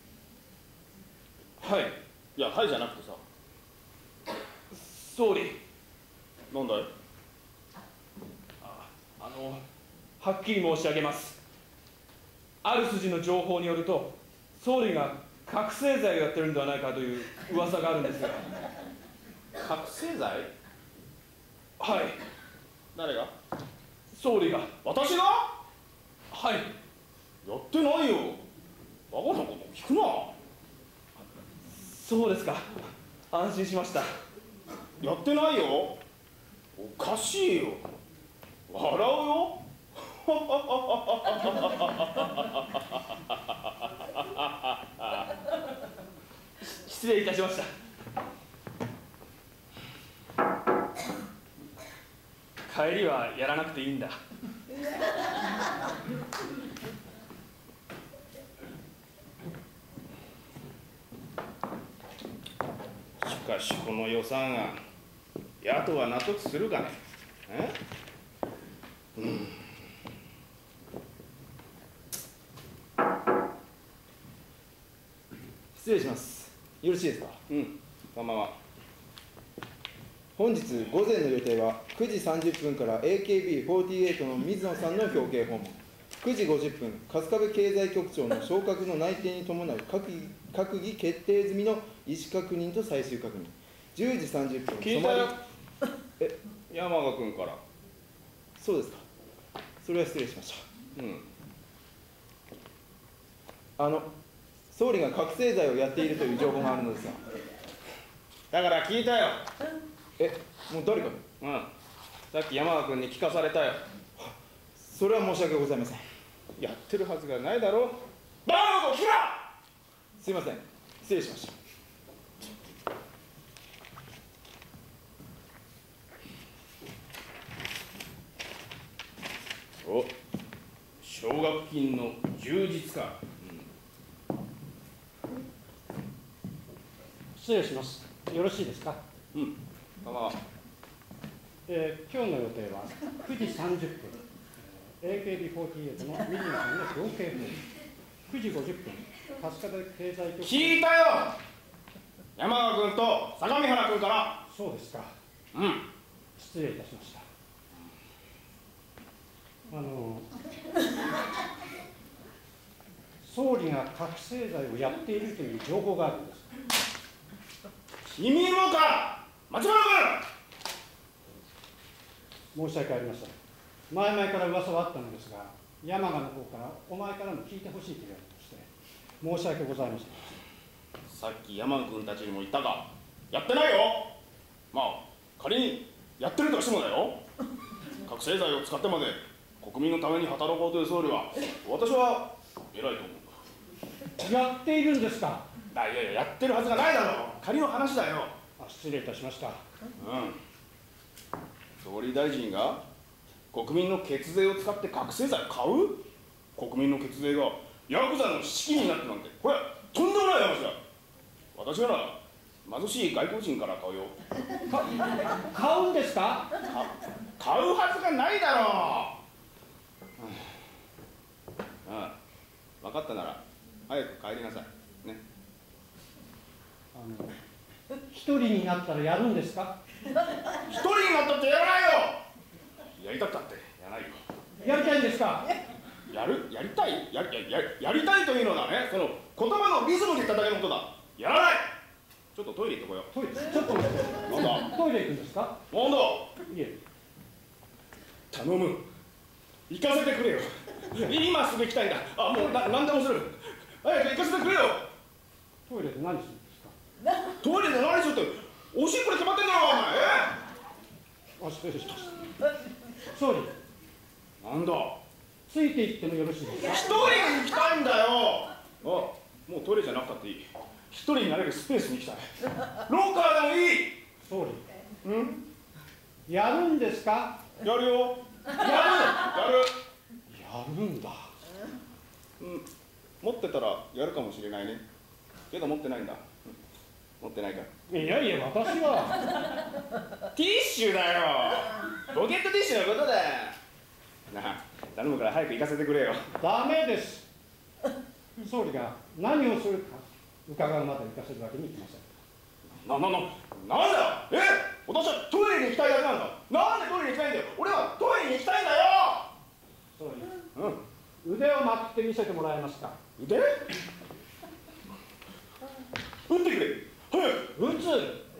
はい。 いや、はいじゃなくてさ。 総理。 なんだい？ あ、あの、はっきり申し上げます。ある筋の情報によると、総理が覚醒剤をやってるんではないかという噂があるんですが。 覚醒剤？ はい。 誰が？ 総理が。 私が？ はい。 やってないよ。バカなこと聞くな。 そうですか。安心しました。 やってないよ。おかしいよ。笑うよ。 失礼いたしました。帰りはやらなくていいんだ。 しかしこの予算案、野党は納得するかね。え？うん。 失礼します。よろしいですか？ うん。こんばんは。 本日午前の予定はくじさんじゅっぷんから エーケービーフォーティーエイト の水野さんの表敬訪問、くじごじゅっぷん春日部経済局長の昇格の内定に伴う閣議、閣議決定済みの意思確認と最終確認、じゅうじさんじゅっぷん聞いたよ。え、山賀君から。 そうですか。それは失礼しました。 うん。 あの総理が覚醒剤をやっているという情報があるのですが。 だから聞いたよ。 え、もう誰かに？ うん。さっき山賀君に聞かされたよ。 それは申し訳ございません。 やってるはずがないだろ。バカなこと聞くな！ すいません。失礼しました。 お、奨学金の充実か。うん、 失礼します。よろしいですか？ うん。まあまあ。 えー、今日の予定はくじさんじゅっぷん、エーケービーフォーティーエイト の水野さんの表敬訪問、くじごじゅっぷん、春日部経済局。 聞いたよ。山川君と相模原君から。 そうですか。 うん。 失礼いたしました。あの総理が覚醒剤をやっているという情報があるんです。 君もか、町村君。申し訳ありません。前々から噂はあったのですが、山賀の方からお前からも聞いてほしいと言われまして、申し訳ございません。 さっき山賀君たちにも言ったが、やってないよ。まあ仮にやってるとしてもだよ。覚醒剤を使ってまで国民のために働こうという総理は、私は偉いと思う。 やっているんですか？ いやいや、やってるはずがないだろう。仮の話だよ。 あ、失礼いたしました。 うん。総理大臣が国民の血税を使って覚醒剤を買う？国民の血税がヤクザの資金になってなんて、これとんでもない話だ。私なら貧しい外国人から買うよ。 か買うんですか？ 買うはずがないだろう。ああ、分かったなら早く帰りなさいね。 あの一人になったらやるんですか？ 一人になったってやらないよ。やりたくたってやらないよ。 やりたいんですか？ やるやりたいややややりたいというのはね、その言葉のリズムで言っただけのことだ。やらない。ちょっとトイレ行ってこよう。 トイレ、ちょっと待って。 なんだ。 トイレ行くんですか？ なんだ。 いえ。 頼む。行かせてくれよ。今すぐ行きたいんだ。あ、もうな何でもする。早く行かせてくれよ。 トイレで何するんですか？ トイレで何するって、おしっこで決まってんだろお前。 あ、失礼します。総理。 なんだ。 ついて行ってもよろしいですか？ 一人に行きたいんだよ。あ、もうトイレじゃなくたっていい。一人になれるスペースに行きたい。ロッカーでもいい。 総理。 うん？ やるんですか？ やるよ。やる。やる。 やるんだ。 うん。持ってたらやるかもしれないね。けど持ってないんだ。持ってないから。 いやいや、私は。 ティッシュだよ。ポケットティッシュのことだよ。なあ、頼むから早く行かせてくれよ。 ダメです。総理が何をするか伺うまで行かせるわけにいきません。 な、な、な、なんだ。え、私はトイレに行きたいだけなんだ。なんでトイレに行きたいんだよ。俺はトイレに行きたいんだよ。 総理。うん。腕をまくって見せてもらえますか。 腕？打ってくれ。早く。 打つ。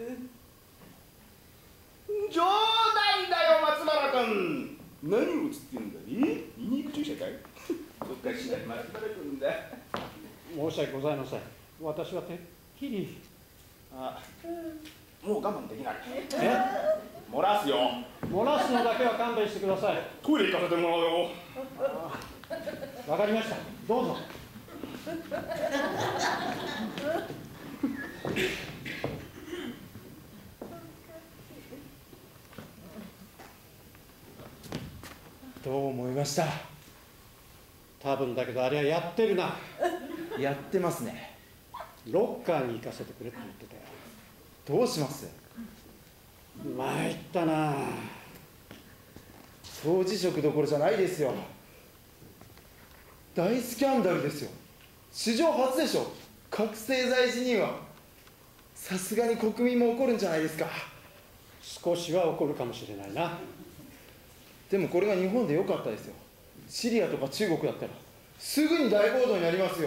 冗談だよ、松原君。何を打つってんだ。え？ニンニク注射かい？どっかしない松原君だ。 申し訳ございません。私はてっきり。 あ、もう我慢できない。 え？ 漏らすよ。 漏らすのだけは勘弁してください。 トイレ行かせてもらうよ。 わかりました。どうぞ。どう思いました？多分だけどあれはやってるな。 やってますね。 ロッカーに行かせてくれって言ってたよ。 どうします？ 参ったな。 掃除職どころじゃないですよ。大スキャンダルですよ。史上初でしょ。覚醒剤辞任は。さすがに国民も怒るんじゃないですか。 少しは怒るかもしれないな。 でもこれが日本でよかったですよ。シリアとか中国だったらすぐに大暴動になりますよ。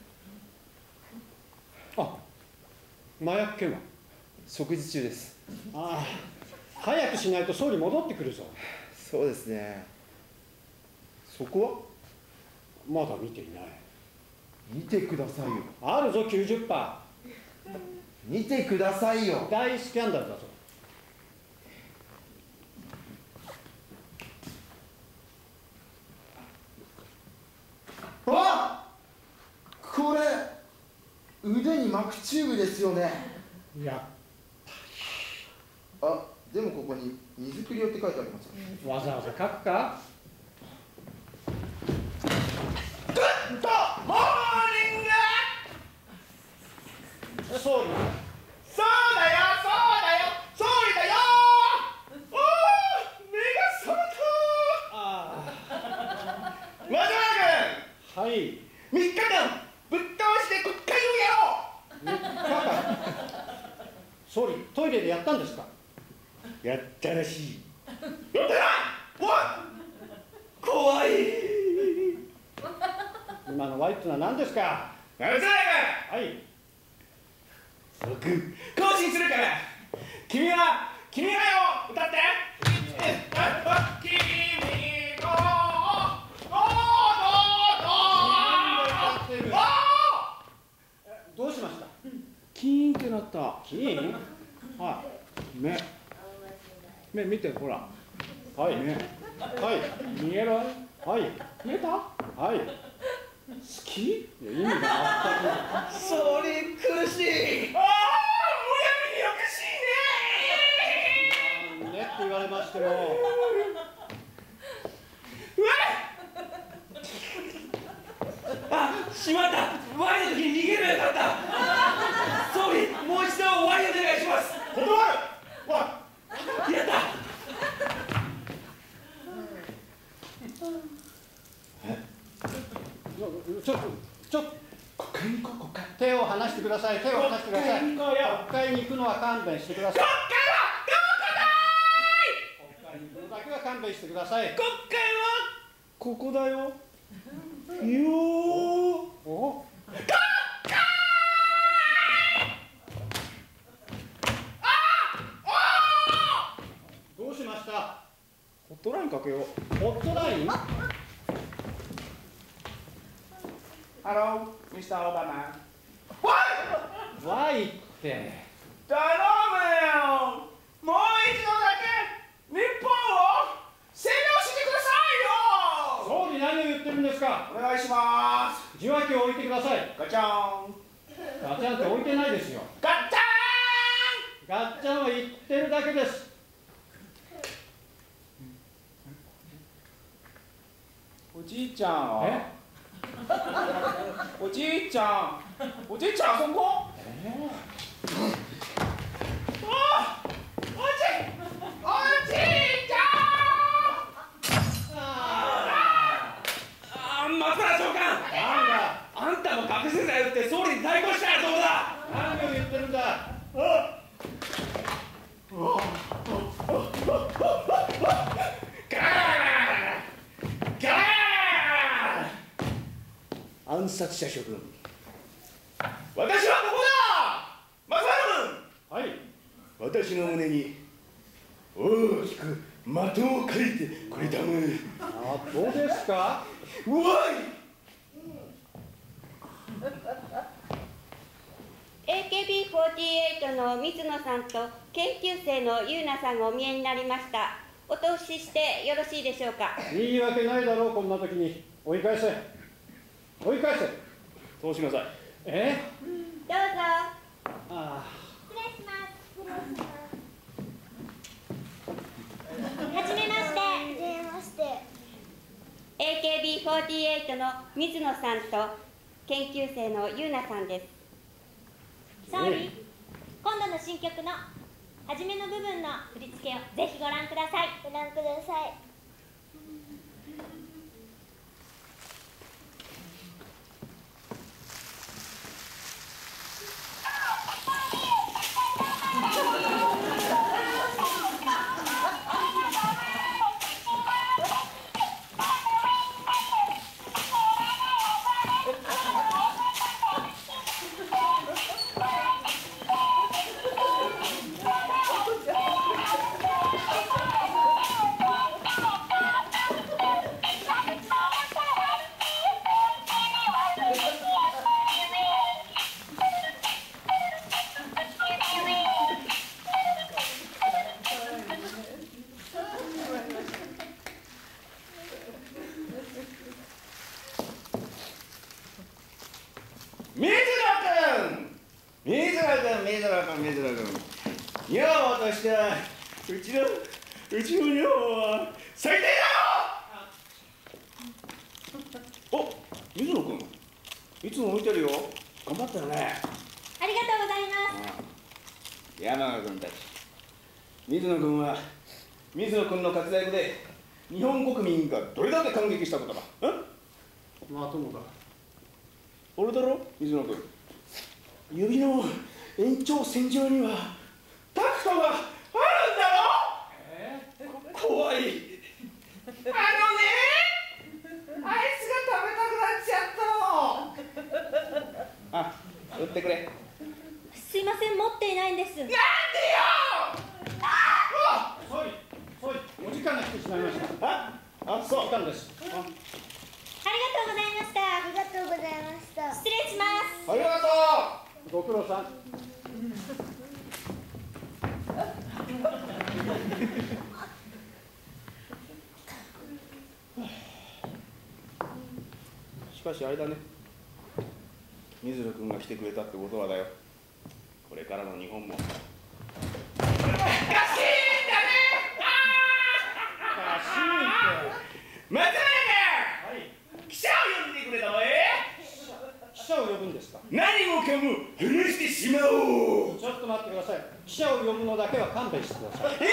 あ、麻薬犬は食事中です。 ああ、早くしないと総理戻ってくるぞ。 そうですね。そこはまだ見ていない。 見てくださいよ。 あるぞ きゅうじゅっパーセント。 見てくださいよ。 大スキャンダルだぞ。 あ、これ腕に巻くチューブですよね。 いや、 あ、でもここに水くりよって書いてありますよ。 わざわざ書くか？ グッドモーニング。 総理。 そうだよ、そうだよ、総理だよ。おお、目が覚めた。 ああ。松原君。 はい。 みっかかんぶっ倒して国会をやろう。 みっかかん。総理、トイレでやったんですか？ やったらしい。やってない。おい。怖い。 今のワイプは何ですか？ 松原君。 はい。 僕更新するから君は「君が代」を歌って。君のどうしました？ キーンってなった。 キーン？ はい。目目見て、ほら。 はい。 目。 はい。見える？はい。 見えた？ はい。 好き？いや、意味があった。総理苦しい。 ああ、 なんでって言われましても。 うわっ。あ、しまった。ワイの時に逃げればよかった。総理、もう一度ワイお願いします。断る。わっ。やった。 ちょっと、ちょっと。 国会に行こう、国会。 手を離してください。手を離してください。 国会に行こうよ。 国会に行くのは勘弁してください。 国会はどこだい。 国会に行くのだけは勘弁してください。 国会はここだよ。よー。 おどうしました？ ホットラインかけよう。 ホットライン？ ハロー、ミスターオバマ。 ワイって。 頼むよ。もう一度だけ日本を占領してくださいよ。 総理何を言ってるんですか？ お願いします。 受話器を置いてください。 ガチャン。 ガチャンって置いてないですよ。 ガッチャガッチャンは言ってるだけです。 ーン。おじいちゃん。 え？ おじいちゃん。おじいちゃん、あそこ。 えあ、おじ、おじいちゃん。ああ、松原長官。 なんだ？ あんたも覚醒剤打って総理に対抗したらどうだ。 何を言ってるんだ？ 暗殺者諸君、私はここだ。マサル君。 はい。 私の胸に大きく的を書いてくれたまえ。 あ、どうですか？ うわい。 エーケービーフォーティーエイト の水野さんと研究生の優奈さんがお見えになりました。お通ししてよろしいでしょうか。 いいわけないだろう、こんな時に。追い返せ。追い返せ。 通しなさい。 え？ どうぞ。 ああ。 失礼します。失礼します。はじめまして。はじめまして。エーケービーフォーティーエイト の水野さんと研究生の優奈さんです。 総理、今度の新曲の初めの部分の振り付けをぜひご覧ください。ご覧ください。 水野君、水野君、水野君、水野君。女房としてはうちのうちの女房は最低だよ。お、水野君、いつも見てるよ。頑張ったよね。 ありがとうございます。 山川君たち、水野君は水野君の活躍で日本国民がどれだけ感激したことか。ん？ まともだ。 俺だろ、水野君。指の延長線上にはタクトがあるんだろ。 えー、怖い。あのね、あいつが食べたくなっちゃったの。あ、売ってくれ。 すいません、持っていないんです。 なんでよ。 あ、総理、総理、お時間が来てしまいました。 あ、あ、そう。 時間です。あ、 ありがとうございました。ありがとうございました。失礼します。 ありがとう。ご苦労さん。 しかしあれだね。水野君が来てくれたってことはだよ。これからの日本も。おかしいんだね。 おかしいって。 松永君。 はい。 記者を呼んでくれたまえ。 記者を呼ぶんですか。 何もかも話してしまおう。 ちょっと待ってください。記者を呼ぶのだけは勘弁してください。 急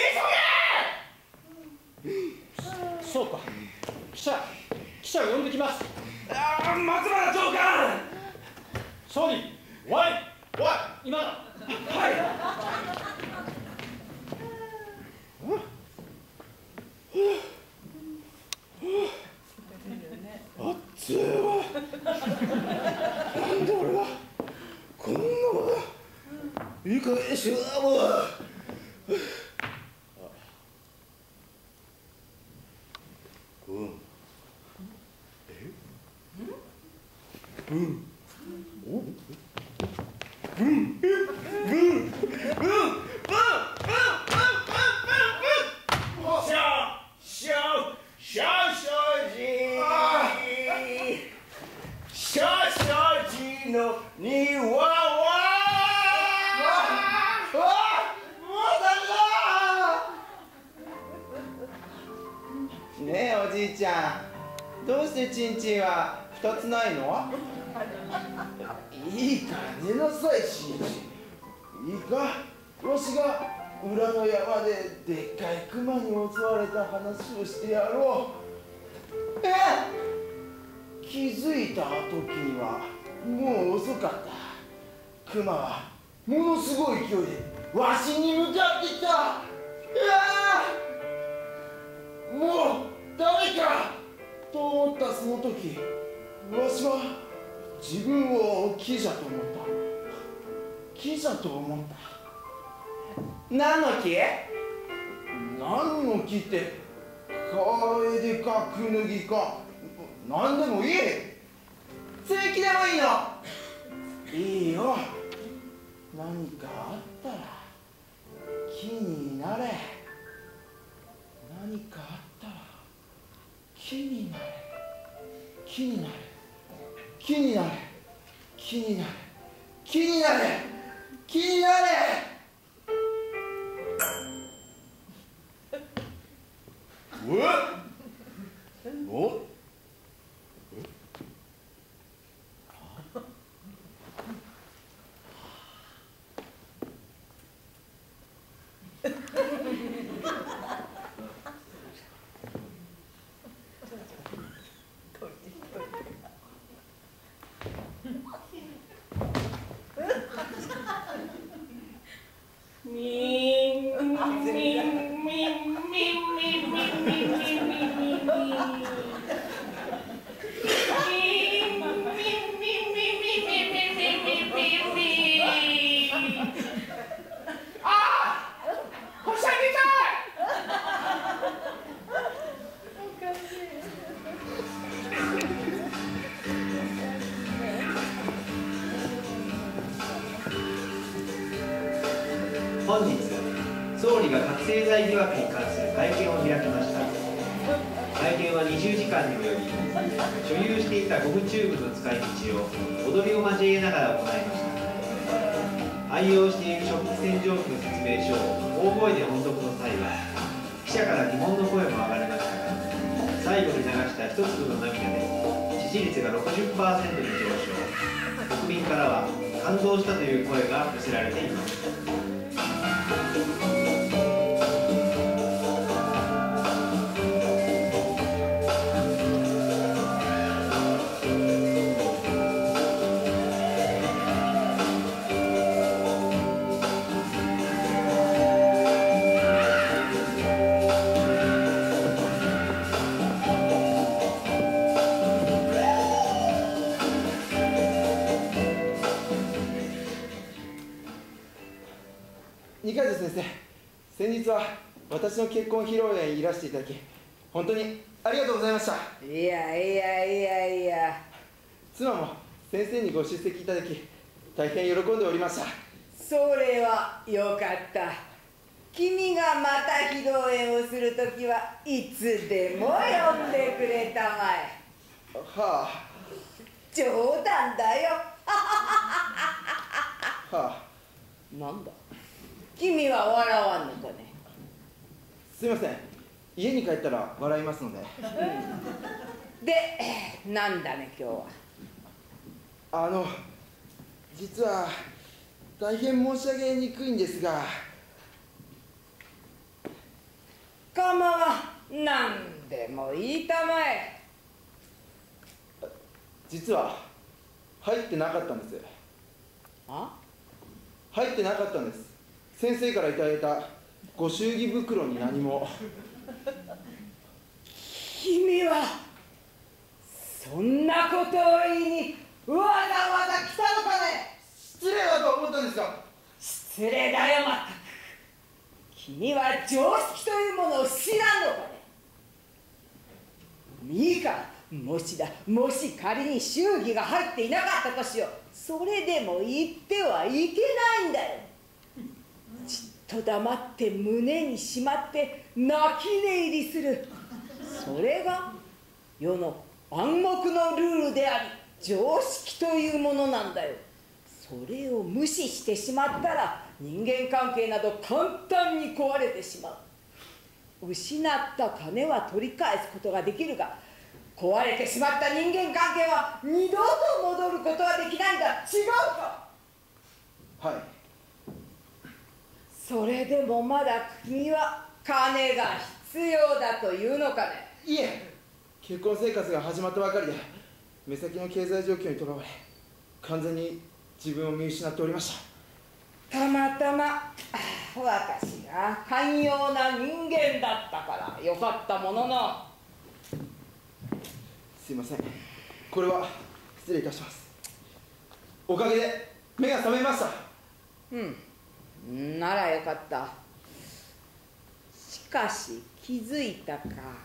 げ。そうか。記者、記者を呼んできます。 ああ、松原長官。 総理、ワイ、 ワイ、今だ。 はい。 つはなんで俺はこんなこといい加減にしろよもう。うんえうんうんおうんうんうんうんの庭はねえおじいちゃん、どうしてちんちんは二つないの？いいから寝なさいちんちん。いいか、わしが裏の山ででっかいクマに襲われた話をしてやろう。えっ、気づいた時にはもう遅かった。クマはものすごい勢いでわしに向かってきた。うわあ、もうダメかと思ったその時、わしは自分を木じゃと思った。木じゃと思った。何の木？何の木って、カエデかクヌギか何でもいい。正規でもいいの。いいよ。何かあったら木になれ。何かあったら木になれ。木になれ。木になれ。木になれ。木になれ。木になれ。おお本日、総理が覚醒剤疑惑に関する会見を開きました。会見はにじゅうじかんに及び、所有していたゴムチューブの使い道を踊りを交えながら行いました。愛用している食器洗浄機の説明書を大声で音読の際は、記者から疑問の声も上がりましたが、最後に流した一粒の涙で支持率が ろくじゅっパーセント に上昇。国民からは感動したという声が寄せられています。 二階堂先生、先日は私の結婚披露宴にいらしていただき本当にありがとうございました。 いやいやいやいや、 妻も先生にご出席いただき大変喜んでおりました。 それはよかった。君がまた披露宴をするときはいつでも呼んでくれたまえ。 はあ、 冗談だよ。 はあ、 なんだ、君は笑わんのかね。 すいません、家に帰ったら笑いますので。 で、なんだね今日は。 あの実は大変申し上げにくいんですが。 構わん、なんでもいいたまえ。 実は入ってなかったんです。 あ？ 入ってなかったんです。先生からいただいたご祝儀袋に何も。 君はそんな失礼だよ、まったく。君は常識というものを知らんのかね。いいか、もしだ、もし仮に祝儀が入っていなかったとしよう。それでも言ってはいけないんだよ。ちっと黙って胸にしまって泣き寝入りする。それが世の暗黙のルールであり常識というものなんだよ。それを無視してしまったら人間関係など簡単に壊れてしまう。失った金は取り返すことができるが、壊れてしまった人間関係は二度と戻ることはできないんだ。違うか。 はい。 それでもまだ君は金が必要だというのかね。 いえ、結婚生活が始まったばかりで目先の経済状況にとらわれ完全に自分を見失っておりました。 たまたま私が寛容な人間だったからよかったものの。 すいません、これは失礼いたします。おかげで目が覚めました。 うん、ならよかった。しかし気づいたか。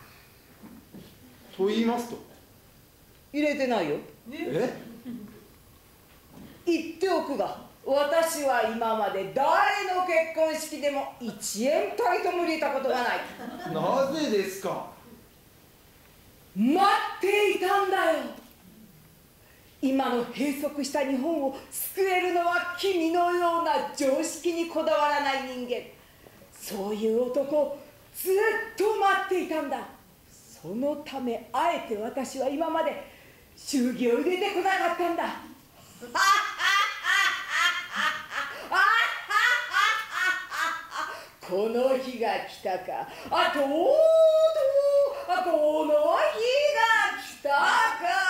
と言いますと。 入れてないよ。 え？ 言っておくが、私は今まで誰の結婚式でも一円たりとも入れたことがない。 なぜですか？ 待っていたんだよ。今の閉塞した日本を救えるのは君のような常識にこだわらない人間。そういう男をずっと待っていたんだ。そのためあえて私は今まで祝儀を入れてこなかったんだ。この日が来たか。あとおーとこの日が来たか。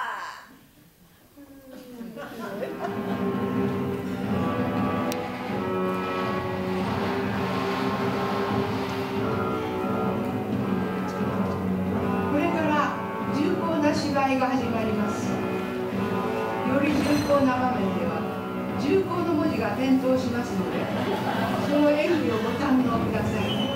これから重厚な芝居が始まります。より重厚な場面では重厚の文字が点灯しますので、その演技をご堪能ください。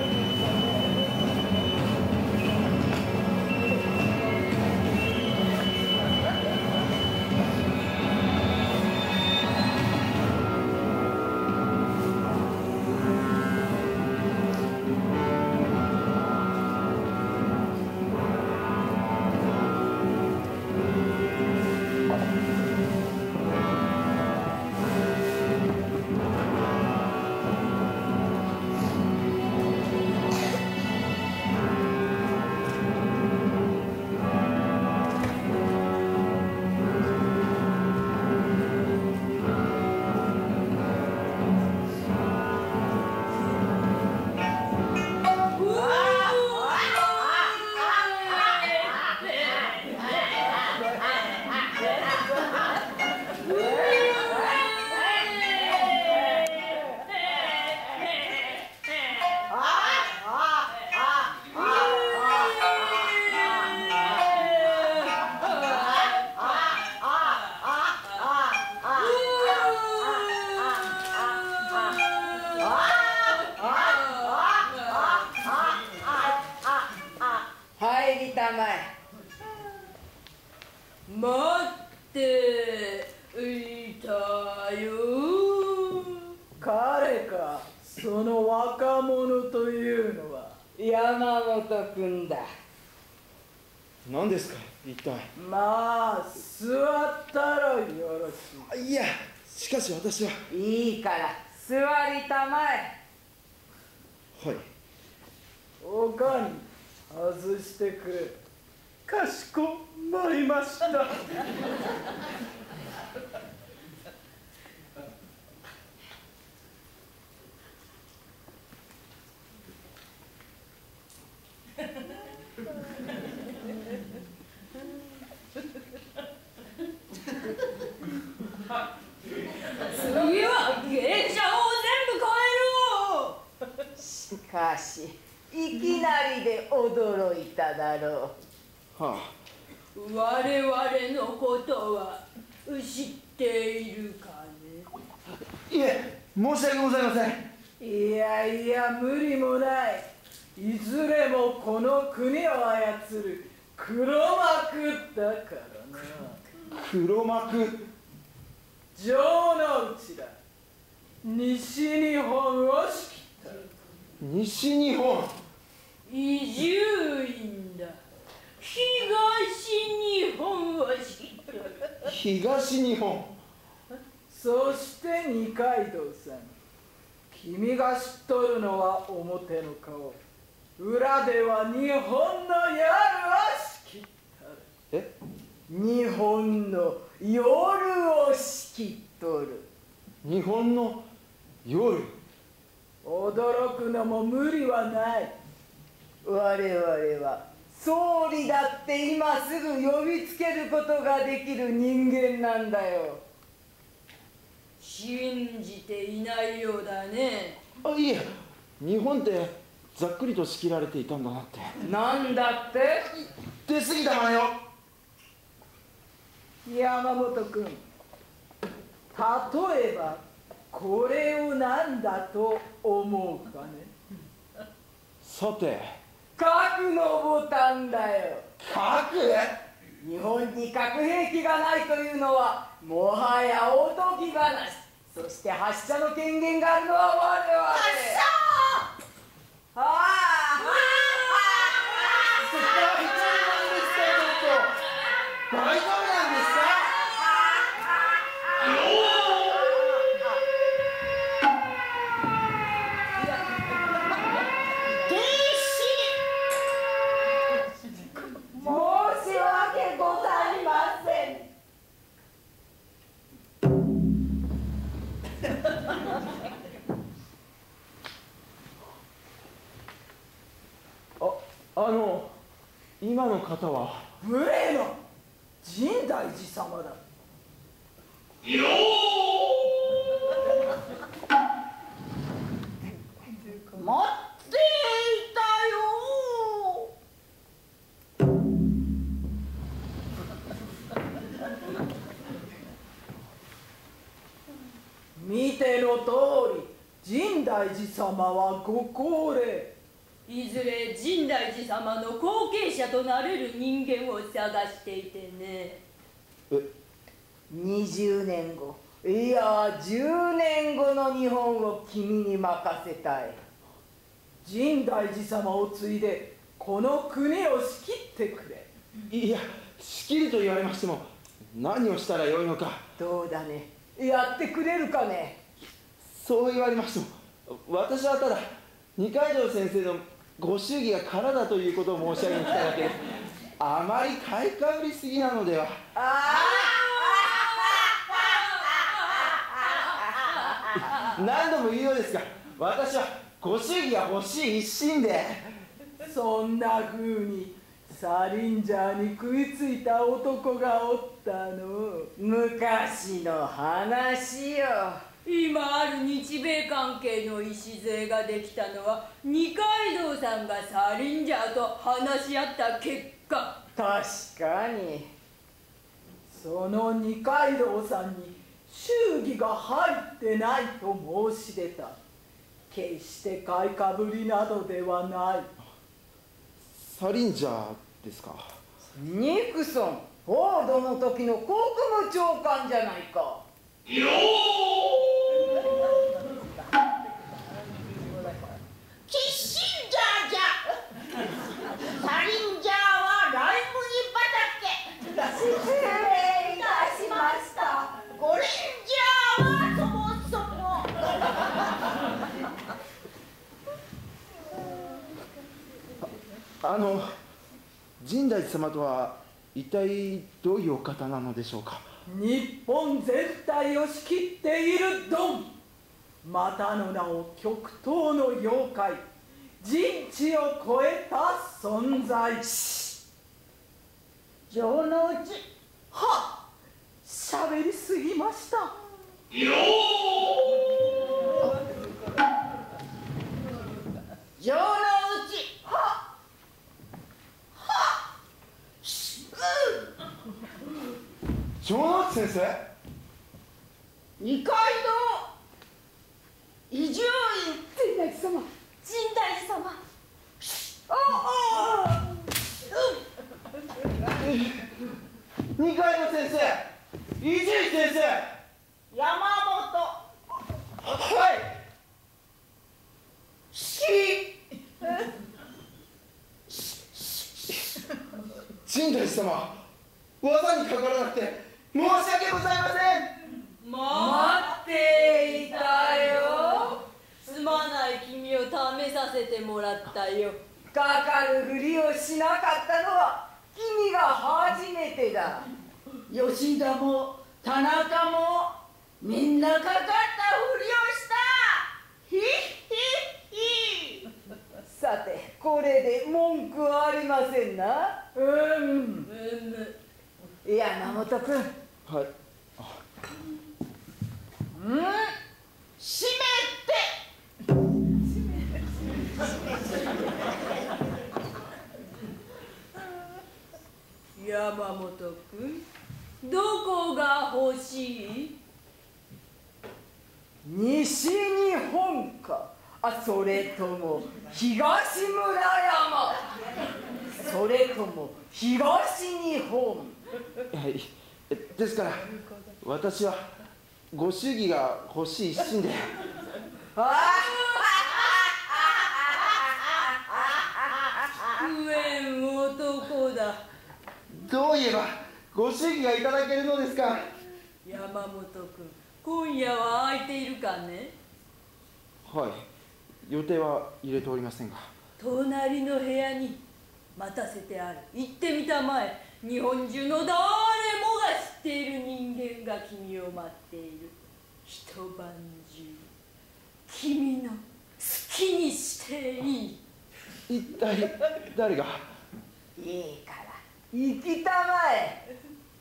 待っていたよ。彼か、その若者というのは。山本君だ。 何ですか一体。 まあ座ったらよろしい。 いや、しかし私は。 いいから座りたまえ。 はい。 おかに外してくれ。 かしこまりました。 次は芸者を全部変えろ。しかしいきなりで驚いただろう。 はあ、 我々のことは知っているかね。 いえ、 申し訳ございません。 いやいや、無理もない。いずれもこの国を操る黒幕だからな。 黒幕？ 城之内だ。西日本を仕切った。 西日本？ 伊集院だ。東日本を仕切った。 東日本？ そして二階堂さん、君が知っとるのは表の顔、裏では日本の夜を仕切ったる。 え？ 日本の夜を仕切っとる。 日本の夜？ 驚くのも無理はない。我々は総理だって今すぐ呼びつけることができる人間なんだよ。 信じていないようだね。 あ、いえ、日本ってざっくりと仕切られていたんだなって。 なんだって？ 出過ぎたまねよ。 山本君、例えばこれを何だと思うかね。 さて、 核のボタンだよ。 核？ 日本に核兵器がないというのはもはやおとぎ話。そして発射の権限があるのは我々。発射！ああ！大丈夫なんですか、ちょっと。大丈夫なんですか？停止！申し訳ございません。 あ、あの、今の方は？ 無礼な深大寺様だ。 よー待っていたよー。見ての通り、深大寺様はご高齢。 いずれ深大寺様の後継者となれる人間を探していてね。 え？ にじゅうねんご、いやじゅうねんごの日本を君に任せたい。深大寺様を継いでこの国を仕切ってくれ。 いや、仕切ると言われましても何をしたらよいのか。 どうだね、やってくれるかね。 そう言われましても、私はただ二階堂先生のご祝儀が空だということを申し上げに来ただけで、あまり買いかぶりすぎなのでは。何度も言うようですが、私はご祝儀が欲しい一心で。 そんな風にサリンジャーに食いついた男がおったの。昔の話よ。 今ある日米関係の礎ができたのは二階堂さんがサリンジャーと話し合った結果。 確かに。その二階堂さんに祝儀が入ってないと申し出た。決して買いかぶりなどではない。 サリンジャーですか？ ニクソン、フォードの時の国務長官じゃないか。よキッシンジャーじゃ。サリンジャーはライ麦畑。 失礼いたしました。 ゴレンジャーはそもそも。 あの、深大寺様とは一体どういうお方なのでしょうか？ 日本全体を仕切っているドン。またの名を極東の妖怪、人知を超えた存在。城之内、はっ、しゃべりすぎました。よー城之内、はっはっ、し城之内先生？ 二階堂、 伊集院天大寺様、 深大寺様。 ああ、二階の先生、伊集院先生、山本、はい、し深大寺様、技にかからなくて申し訳ございません。 待っていたよ。すまない君を試させてもらったよ。 かかるふりをしなかったのは君が初めてだ。吉田も田中もみんなかかったふりをした。ひっひっひ。さて、これで文句はありませんな。うん。 うむ。 山本君。 はい。 うん、閉めて。 山本君、どこが欲しい？ 西日本か、あ、それとも東村山、それとも東日本。 はい、ですから私はご祝儀が欲しい一心で。 あ上男だ。 どう言えばご祝儀がいただけるのですか？ 山本君、今夜は空いているかね？ はい、予定は入れておりませんが。 隣の部屋に待たせてある。行ってみたまえ。日本中の誰もが知っている人間が君を待っている。一晩中君の好きにしていい。 一体誰が？ いいから行きたまえ。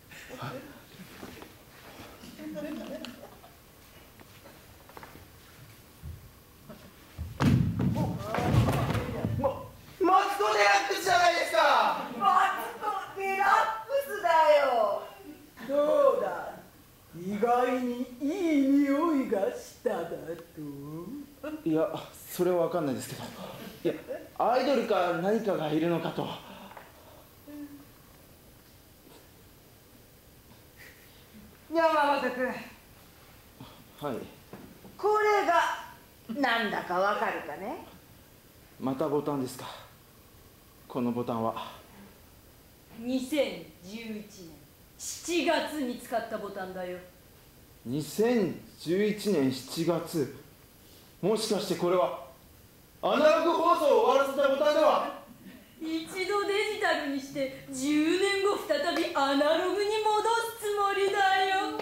もマツコ・デラックスじゃないですか。 マツコ・デラックスだよ。どうだ、意外にいい匂いがしただと。 いや、それは分かんないですけど、いや、アイドルか何かがいるのかと。 山本君、 はい。 これがなんだかわかるかね？ またボタンですか。このボタンはにせんじゅういちねんしちがつに使ったボタンだよ。 にせんじゅういちねんしちがつ、もしかしてこれはアナログ放送を終わらせたボタンでは？ 一度デジタルにしてじゅうねんご再びアナログに戻すつもりだよ。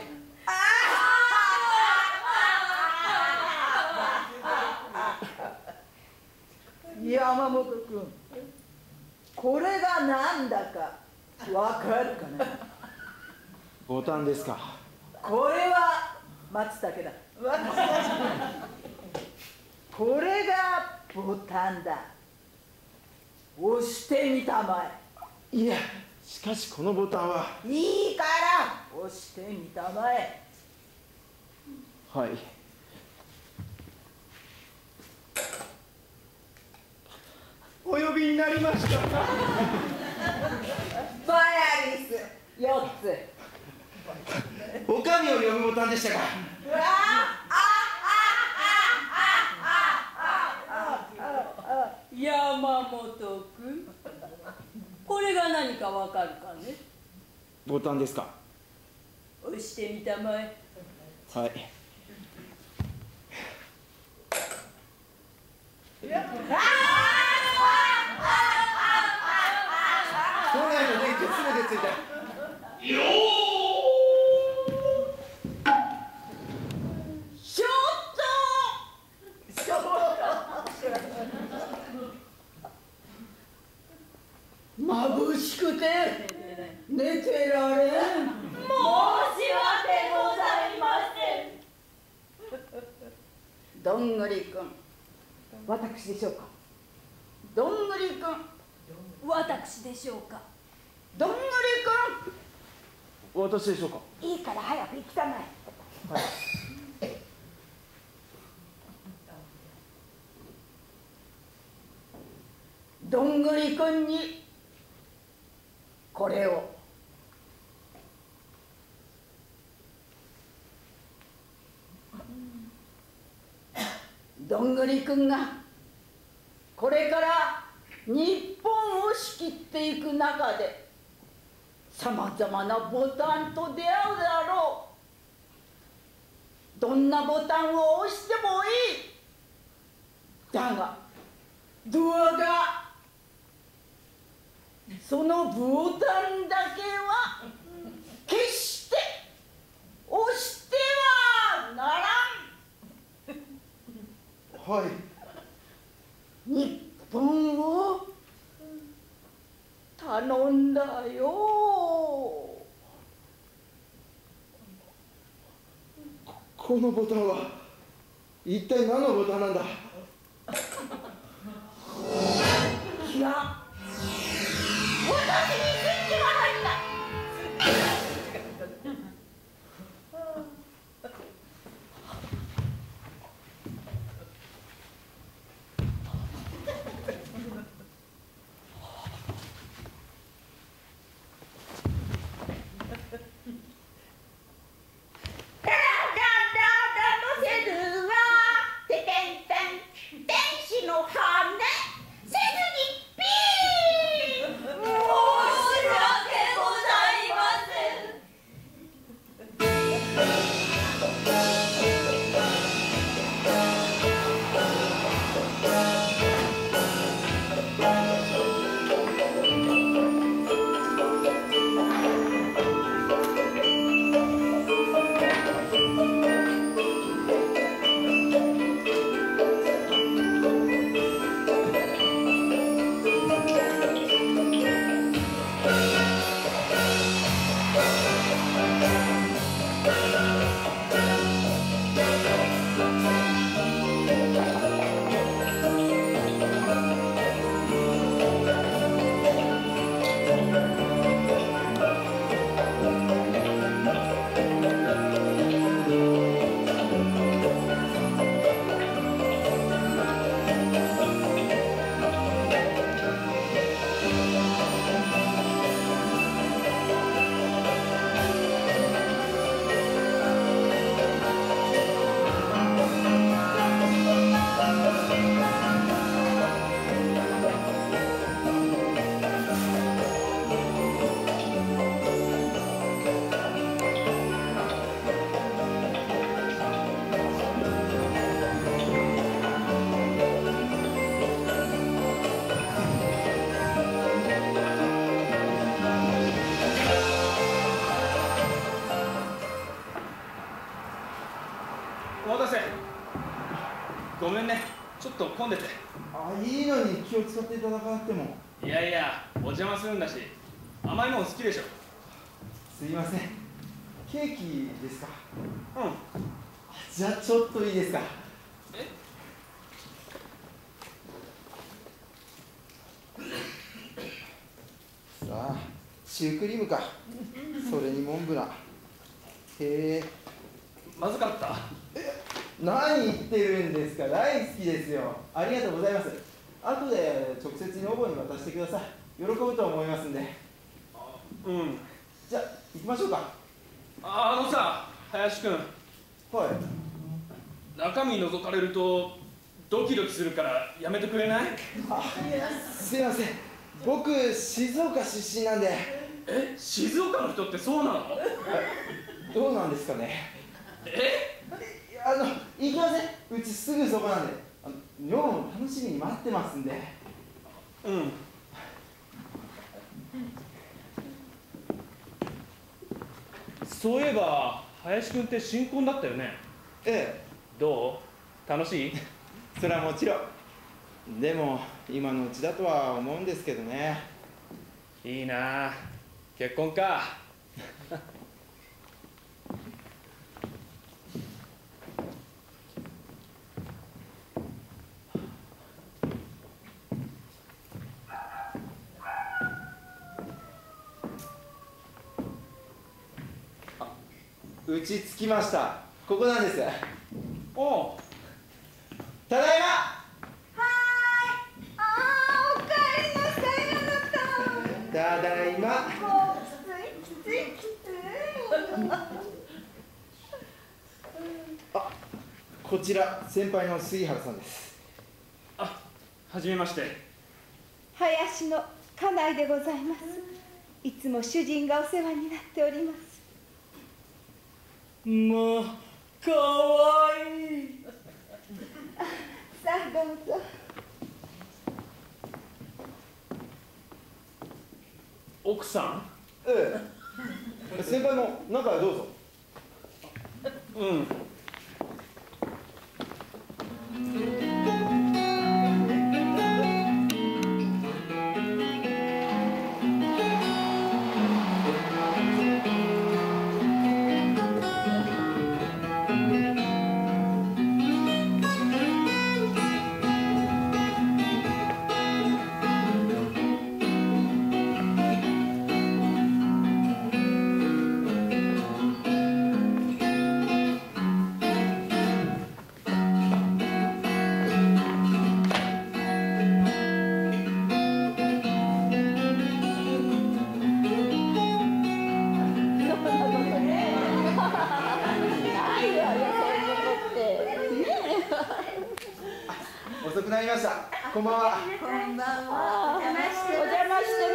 山本君、これがなんだかわかるかな？ ボタンですか。 これは松茸だ。これがボタンだ。押してみたまえ。いや、しかしこのボタンは。 いいから押してみたまえ。 はい。お呼びになりました。 バヤリスよっつ。 おかみを呼ぶボタンでしたか。 うわ山本君、これが何かわかるかね？ ボタンですか。 押してみたまえ。 はい。都内の電気すべてついた。よー。 ちょっと。ちょっと。眩しくて寝てられん。申し訳ございません。どんぐりくん、私でしょうか？どんぐりくん、 私でしょうか？ どんぐりくん、 私でしょうか？ いいから早く行きたまえ。 はい。 どんぐりくんにこれを。どんぐりくんがこれから日本を仕切っていく中でさまざまなボタンと出会うだろう。どんなボタンを押してもいい。だがドアがそのボタンだけは決して押してはならん。 はい。 日本を頼んだよ。 このボタンは一体何のボタンなんだ。 いや、私にスイッチが入った。 お待たせ。ごめんね、ちょっと混んでて。 あ、いいのに気を使っていただかなくても。 いやいや、お邪魔するんだし、甘いもん好きでしょ。 すいません、ケーキですか。 うん。 じゃあちょっといいですか。 えさあ、シュークリームか。それにモンブラン。へえ。 まずかった。 え、何言ってるんですか。大好きですよ。ありがとうございます。後で直接女房に渡してください。喜ぶと思いますんで。 うん。 じゃあ行きましょうか。 あ、あのさ、林くん。 はい。 中身覗かれるとドキドキするからやめてくれない？ あ、すいません。僕静岡出身なんで。 え、静岡の人ってそうなの？ どうなんですかね。 え？ あの、行きません。うちすぐそこなんで。あの、女房も楽しみに待ってますんで。 うん。そういえば林くんって新婚だったよね。 ええ。 どう？楽しい？ それはもちろん。でも今のうちだとは思うんですけどね。 いいなあ、結婚か。 うち着きました。ここなんです。 おう。 ただいま。 はーい。あー、おかえりなただいま。 もうきついきついきつい。 あ、こちら先輩の杉原さんです。 あ、はじめまして。 林の家内でございます。いつも主人がお世話になっております。 まあ、かわいい。 さあどうぞ。 奥さん？ ええ。先輩も中へどうぞ。 うん。 遅くなりました。こんばんは。 こんばんは。 お邪魔してお邪魔して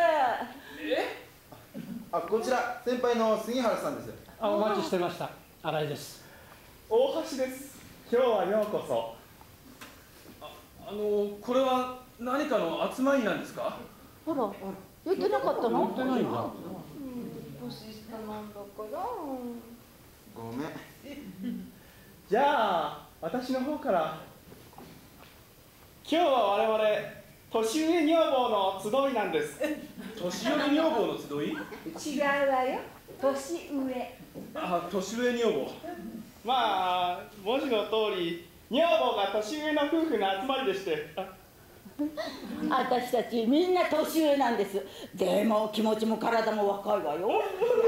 あ、こちら先輩の杉原さんです。 あ、お待ちしてました。新井です。 大橋です。今日はようこそ。 あ、あのこれは何かの集まりなんですか？ あら、言ってなかったの？ 言ってないんだ。 年下なんだからごめん。 じゃあ私の方から。今日は我々年上女房の集いなんです。 年寄り女房の集い？ 違うわよ。年上。 あ、年上女房。 まあ文字の通り女房が年上の夫婦の集まりでして。 私たちみんな年上なんです。でも気持ちも体も若いわよ。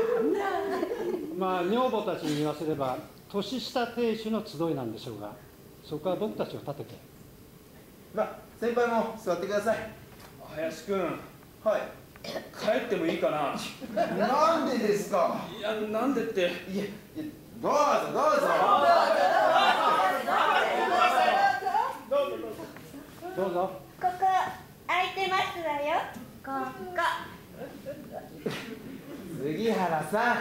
まあ女房たちに言わせれば年下亭主の集いなんでしょうが、そこは僕たちを立てて。 まあ先輩も座ってください。 林くん。 はい。 帰ってもいいかな？ なんでですか？ いや、なんでって。 いや、どうぞどうぞ。 どうぞ。 ここ空いてますわよ。ここ。 杉原さん。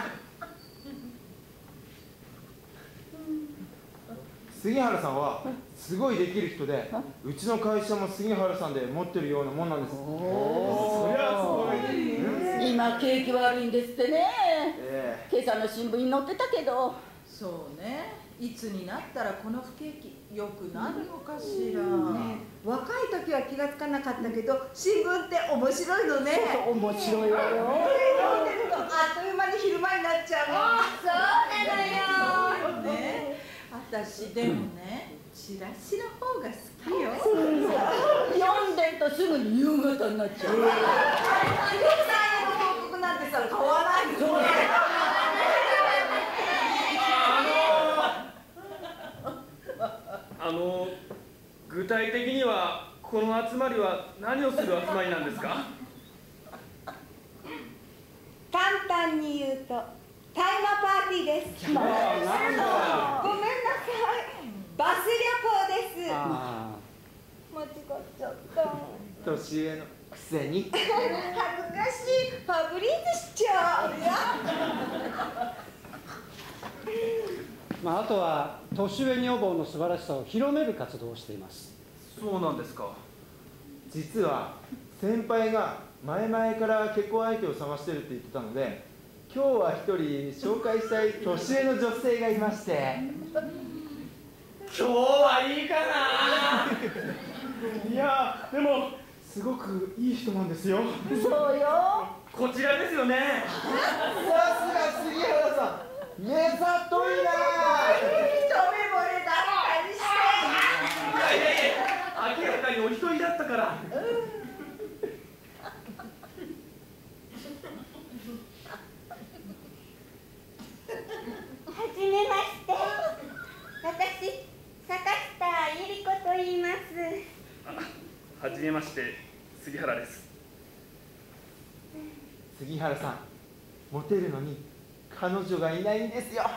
杉原さんはすごいできる人で、うちの会社も杉原さんで持ってるようなもんなんです。 そりゃすごい。 今景気悪いんですってね、 え今朝の新聞に載ってたけど。 そうね、いつになったらこの不景気良くなるのかしら、 ね、若い時は気がつかなかったけど新聞って面白いのね。 そうそう、面白いわよ。 読んでるとあっという間に昼間になっちゃうの。 あ、そうなのよ。 ね、私でもね、チラシの方が好きよ。 読んでるとすぐに夕方になっちゃう。 広さんの報告なんてさ買わないの。 あの具体的にはこの集まりは何をする集まりなんですか？ 簡単に言うと大麻パーティーです。ごめんなさい。バス旅行です。 あ間違っちゃった。 年上のくせに。 恥ずかしい。ファブリーズしちゃう。 まあ、あとは年上女房の素晴らしさを広める活動をしています。 そうなんですか。 実は先輩が前々から結婚相手を探してるって言ってたので、今日は一人紹介したい年上の女性がいまして。 今日はいいかな。 いやでもすごくいい人なんですよ。 そうよ。 こちらですよね。 さすが杉原さん。目ざといな。 一目惚れだったりして。 いやいやいや、明らかにお一人だったから。 はじめまして。私、坂下ゆり子と言います。。。。。。。。。。。。。。。。。。。。。。。。。。。。。。。。。。。。。。。。。。。。。。。。。。。。。。。。。。。。。。。。。。。。。。。。。。。。。。。。。。。。。。。。。。。。。。。。。。。。。。。。。。。。。。。。。。。。。。。。。。。。。。。。。。。。。。。。。。。。。。。。。。。。。。。。。。。。。。。。。。。。。。。。。。。 杉原さん、モテるのに彼女がいないんですよ。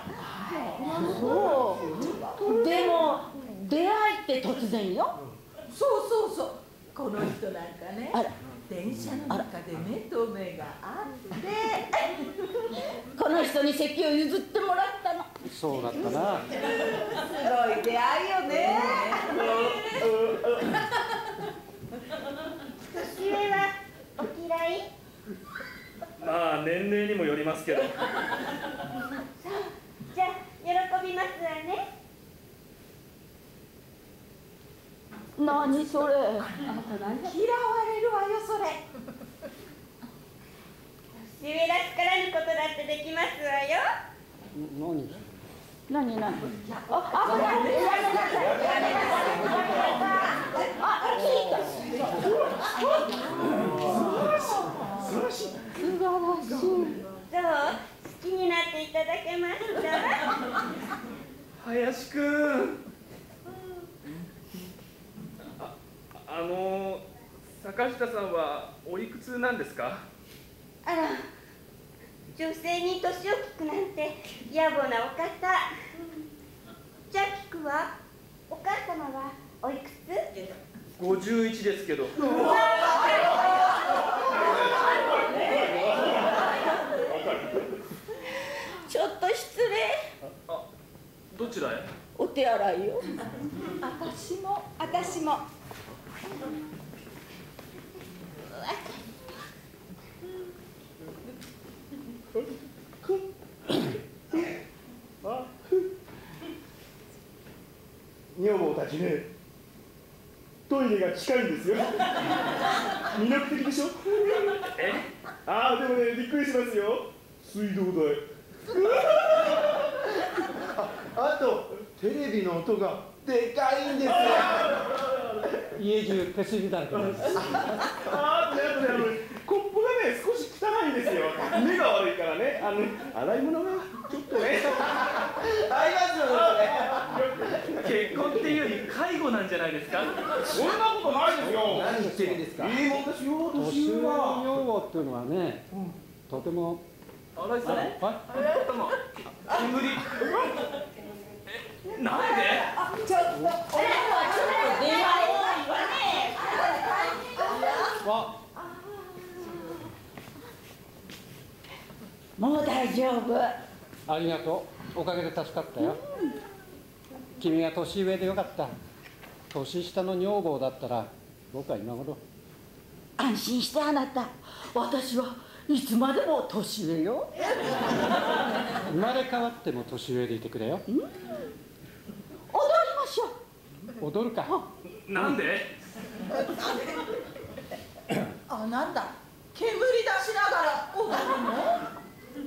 そうでも出会いって突然よ。そうそうそう、この人なんかね、電車の中で目と目があってこの人に席を譲ってもらったの。 そうだったな。 すごい出会いよね。 年上はお嫌い？ まあ年齢にもよりますけど。 そう、じゃあ喜びますわね。 何それ。嫌われるわよそれ。 年上らしからぬことだってできますわよ。 何？ 何何？あ、あ、これやめなさい。やめなさい。あ、聞いた。 素晴らしい。 素晴らしい。 どう？好きになっていただけました？ 林くん。あ、あの坂下さんはおいくつなんですか？ あら、女性に年を聞くなんて野暮なお方。じゃあ聞くわ。お母様はおいくつ？ ごじゅういちですけど。 ちょっと失礼。 あ、どちらへ？ お手洗いよ。私も、私も。 女房たちね、トイレが近いんですよ。魅力的でしょ？ え？ ああ、でもね、びっくりしますよ。水道代。 あ、あとテレビの音がでかいんですよ。 家中手すりだらけなんです。 ああ、でもね、あのコップがね、少し汚いんですよ。目が悪いからね、あの洗い物がちょっとね。 合いますよね。 結婚っていうより介護なんじゃないですか？ そんなことないですよ。 何言ってるんですか。 いいもんですよ、 年上の年上は。 女房っていうのはね、とても。 新井さん、 はい。 頭、煙。え、なんで？ ちょっと、俺はちょっと出会いはね。 わ。 もう大丈夫。 ありがとう。おかげで助かったよ。君が年上でよかった。年下の女房だったら僕は今頃。 安心してあなた。私はいつまでも年上よ。 生まれ変わっても年上でいてくれよ。 踊りましょう。踊るか。 なんで？ あ、なんだ、煙出しながら踊るの？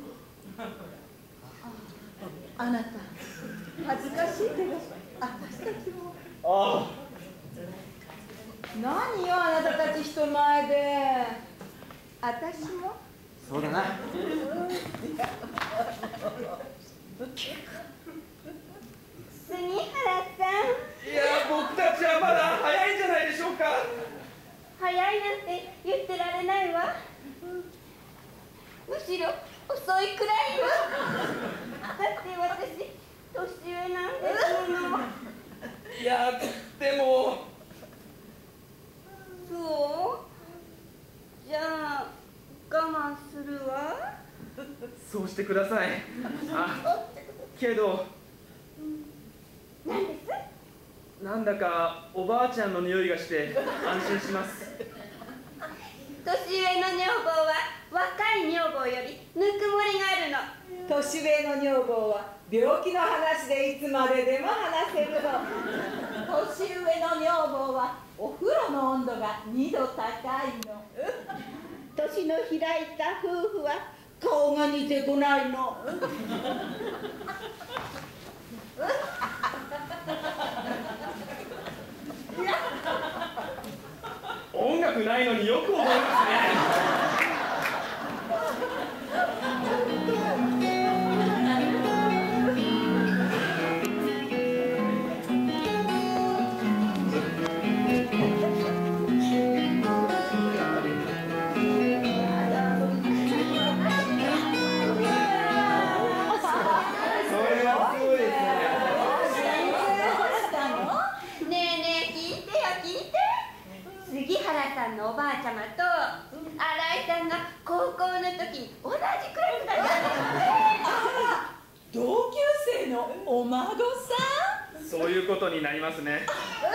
あなた恥ずかしいけど私たちも。 ああ、 何よあなたたち人前で。私も。 そうだな。 杉原さん。いや、僕たちはまだ早いんじゃないでしょうか。 早いなんて言ってられないわ。むしろ遅いくらいよ。だって私年上なんですもの。 いや、でも。 そう？じゃあ我慢するわ。 そうしてください。あ、けど。 何です？ なんだかおばあちゃんの匂いがして安心します。 年上の女房は若い女房よりぬくもりがあるの。 年上の女房は病気の話でいつまででも話せるの。 年上の女房はお風呂の温度がにど高いの。年の開いた夫婦は顔が似てこないの。 音楽ないのによく覚えますね。 あ時同じクラスだった。同級生のお孫さん。 そういうことになりますね。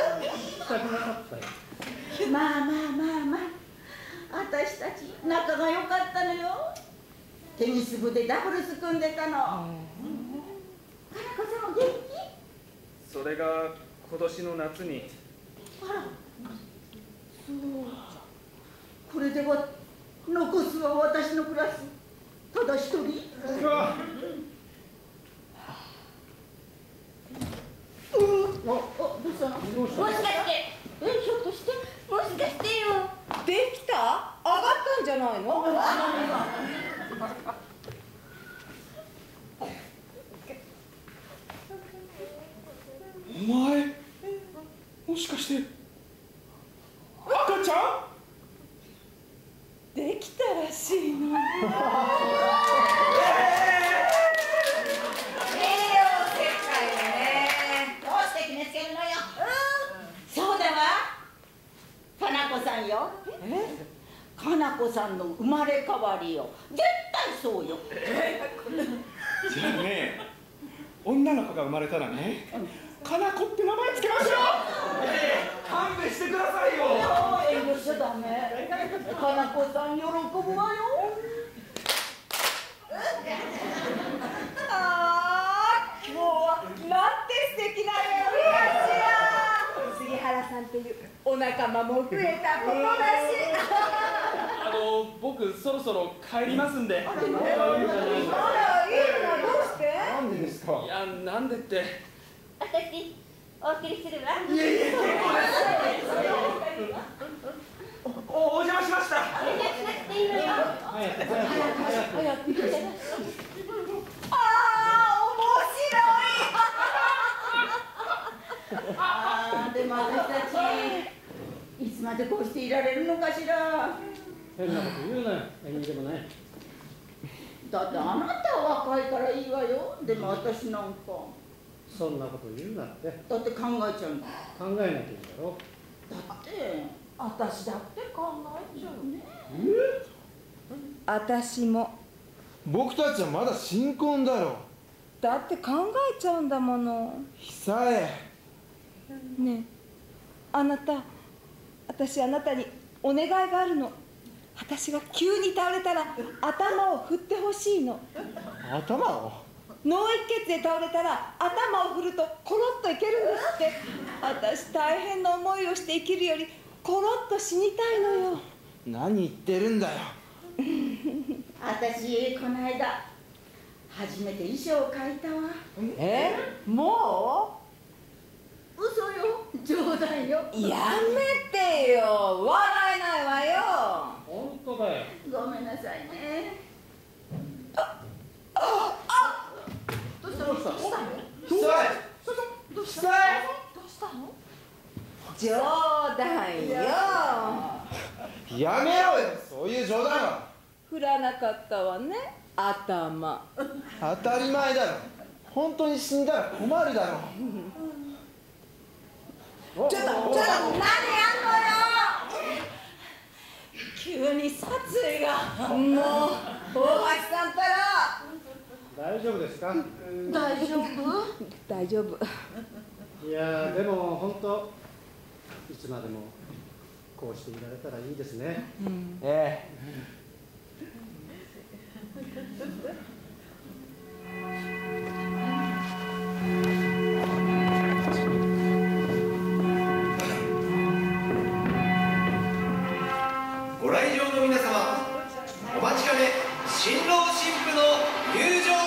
まあまあまあまあ、私たち仲が良かったのよ。テニス部でダブルス組んでたの。かなこさんも元気？ それが今年の夏に。 あら、そう。これでは残すは私のクラスただ一人。うわ。うん、あ、どうしたの？もしかして、え、ひょっとして、もしかしてよ。 できた？上がったんじゃないの？ お前、もしかして赤ちゃん？ できたらしいの。 そうだわ、かなこさんよ。かなこさんの生まれ変わりよ。絶対そうよ。 じゃあね、女の子が生まれたらね、かなこって名前つけましょう。勘弁してくださいよ。 遠慮しちゃダメ。かなこさん喜ぶわよ。 ああ、今日はなんて素敵な夜かしら。杉原さんというお仲間も増えたことだし。 あの、僕そろそろ帰りますんで。 あら、いいの？どうして？ なんでですか？ いや、なんでって。 私、お送りするわ。 いえいえ、結構です。お、お邪魔しました。 お邪魔しなくていいのよ。 早く早く来て。ああ、面白い。 ああ、でも私たちいつまでこうしていられるのかしら。 変なこと言うなよ、縁起でもない。 だってあなたは若いからいいわよ。でも私なんか。 そんなこと言うなって。 だって考えちゃうんだ。 考えなきゃいいんだろ。 だって私だって考えちゃうね。 私も。 僕たちはまだ新婚だろ。 だって考えちゃうんだもの。 久江。 ねえ、あなた、私あなたにお願いがあるの。私が急に倒れたら頭を振ってほしいの。 頭を？ 脳一血で倒れたら頭を振るとコロッといけるんですって。私大変な思いをして生きるよりコロッと死にたいのよ。 何言ってるんだよ。 私この間初めて衣装を描いたわ。 え？もう？ 嘘よ、冗談よ。 やめてよ、笑えないわよ。 本当だよ。 ごめんなさいね。 あ、あ、あ、 どうしたの？どうしたの？ 久江。 どうしたの？どうしたの？ 冗談よ。 やめろよ、そういう冗談は。 振らなかったわね、頭。 当たり前だろ。本当に死んだら困るだろ。 ちょっと、ちょっと、何やんのよ。急に殺意が。もう、大橋さんったら。 大丈夫ですか？ 大丈夫？大丈夫。 いや、でも本当いつまでもこうしていられたらいいですね。 うん、 ええ。 ご来場の皆様、お待ちかね新郎新婦の入場。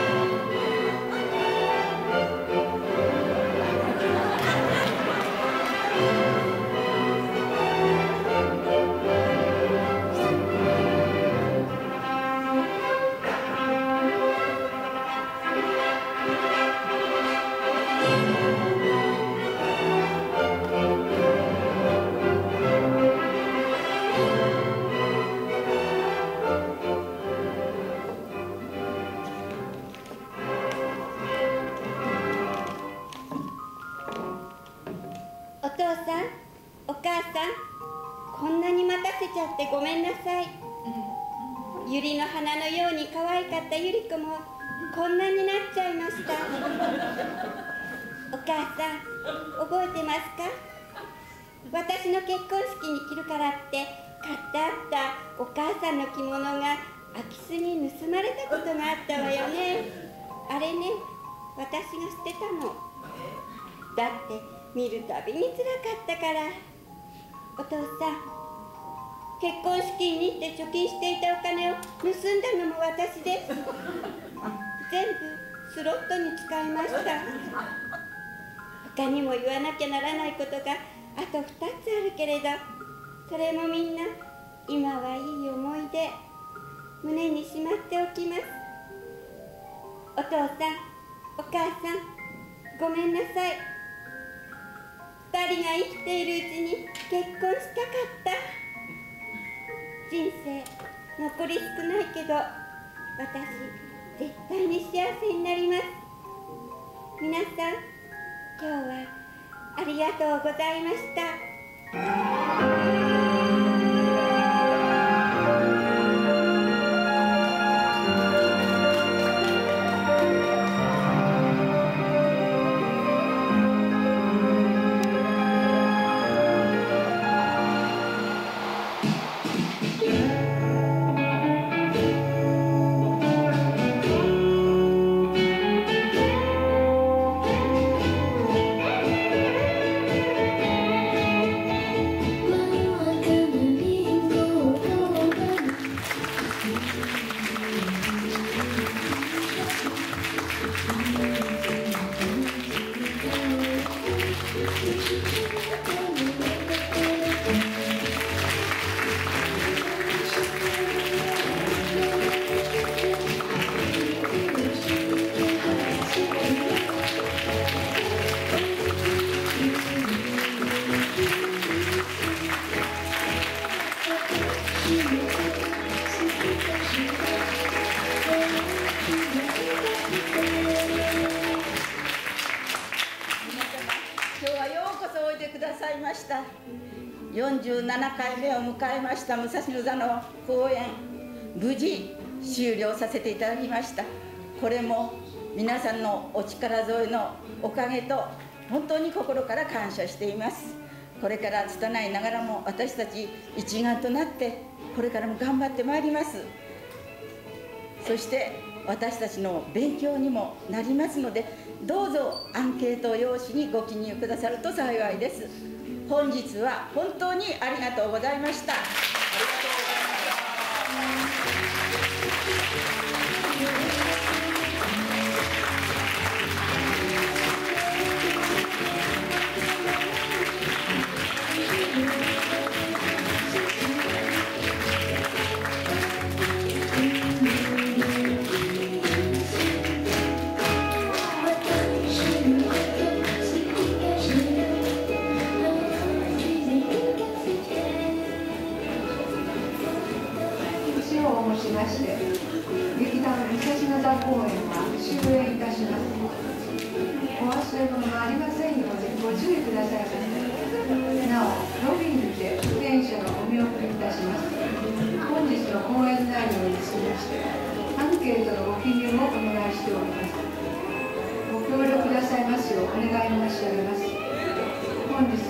お父さん、お母さん、こんなに待たせちゃってごめんなさい。 百合の花のように可愛かったゆり子もこんなになっちゃいました。お母さん、覚えてますか？私の結婚式に着るからって買ってあったお母さんの着物が空き巣に盗まれたことがあったわよね。あれね、私が捨てたの。だって見るたびにつらかったから。お父さん、結婚式に行って貯金していたお金を盗んだのも私です。全部スロットに使いました。他にも言わなきゃならないことがあとふたつあるけれど、それもみんな今はいい思い出、胸にしまっておきます。お父さん、お母さん、ごめんなさい。二人が生きているうちに結婚したかった。人生残り少ないけど、私絶対に幸せになります。皆さん、今日はありがとうございました。 よんじゅうななかいめを迎えました武蔵野座の公演、無事終了させていただきました。これも皆さんのお力添えのおかげと本当に心から感謝しています。これから拙いながらも私たち一丸となってこれからも頑張ってまいります。そして私たちの勉強にもなりますので、どうぞアンケート用紙にご記入くださると幸いです。本日は本当にありがとうございました。ありがとうございました劇団武蔵野座公演は終演いたします。お忘れ物がありませんようにご注意くださいませ。なお、ロビーにて出演者がお見送りいたします。本日の公演内容につきましてアンケートのご記入をお願いしております。ご協力くださいますようお願い申し上げます。本日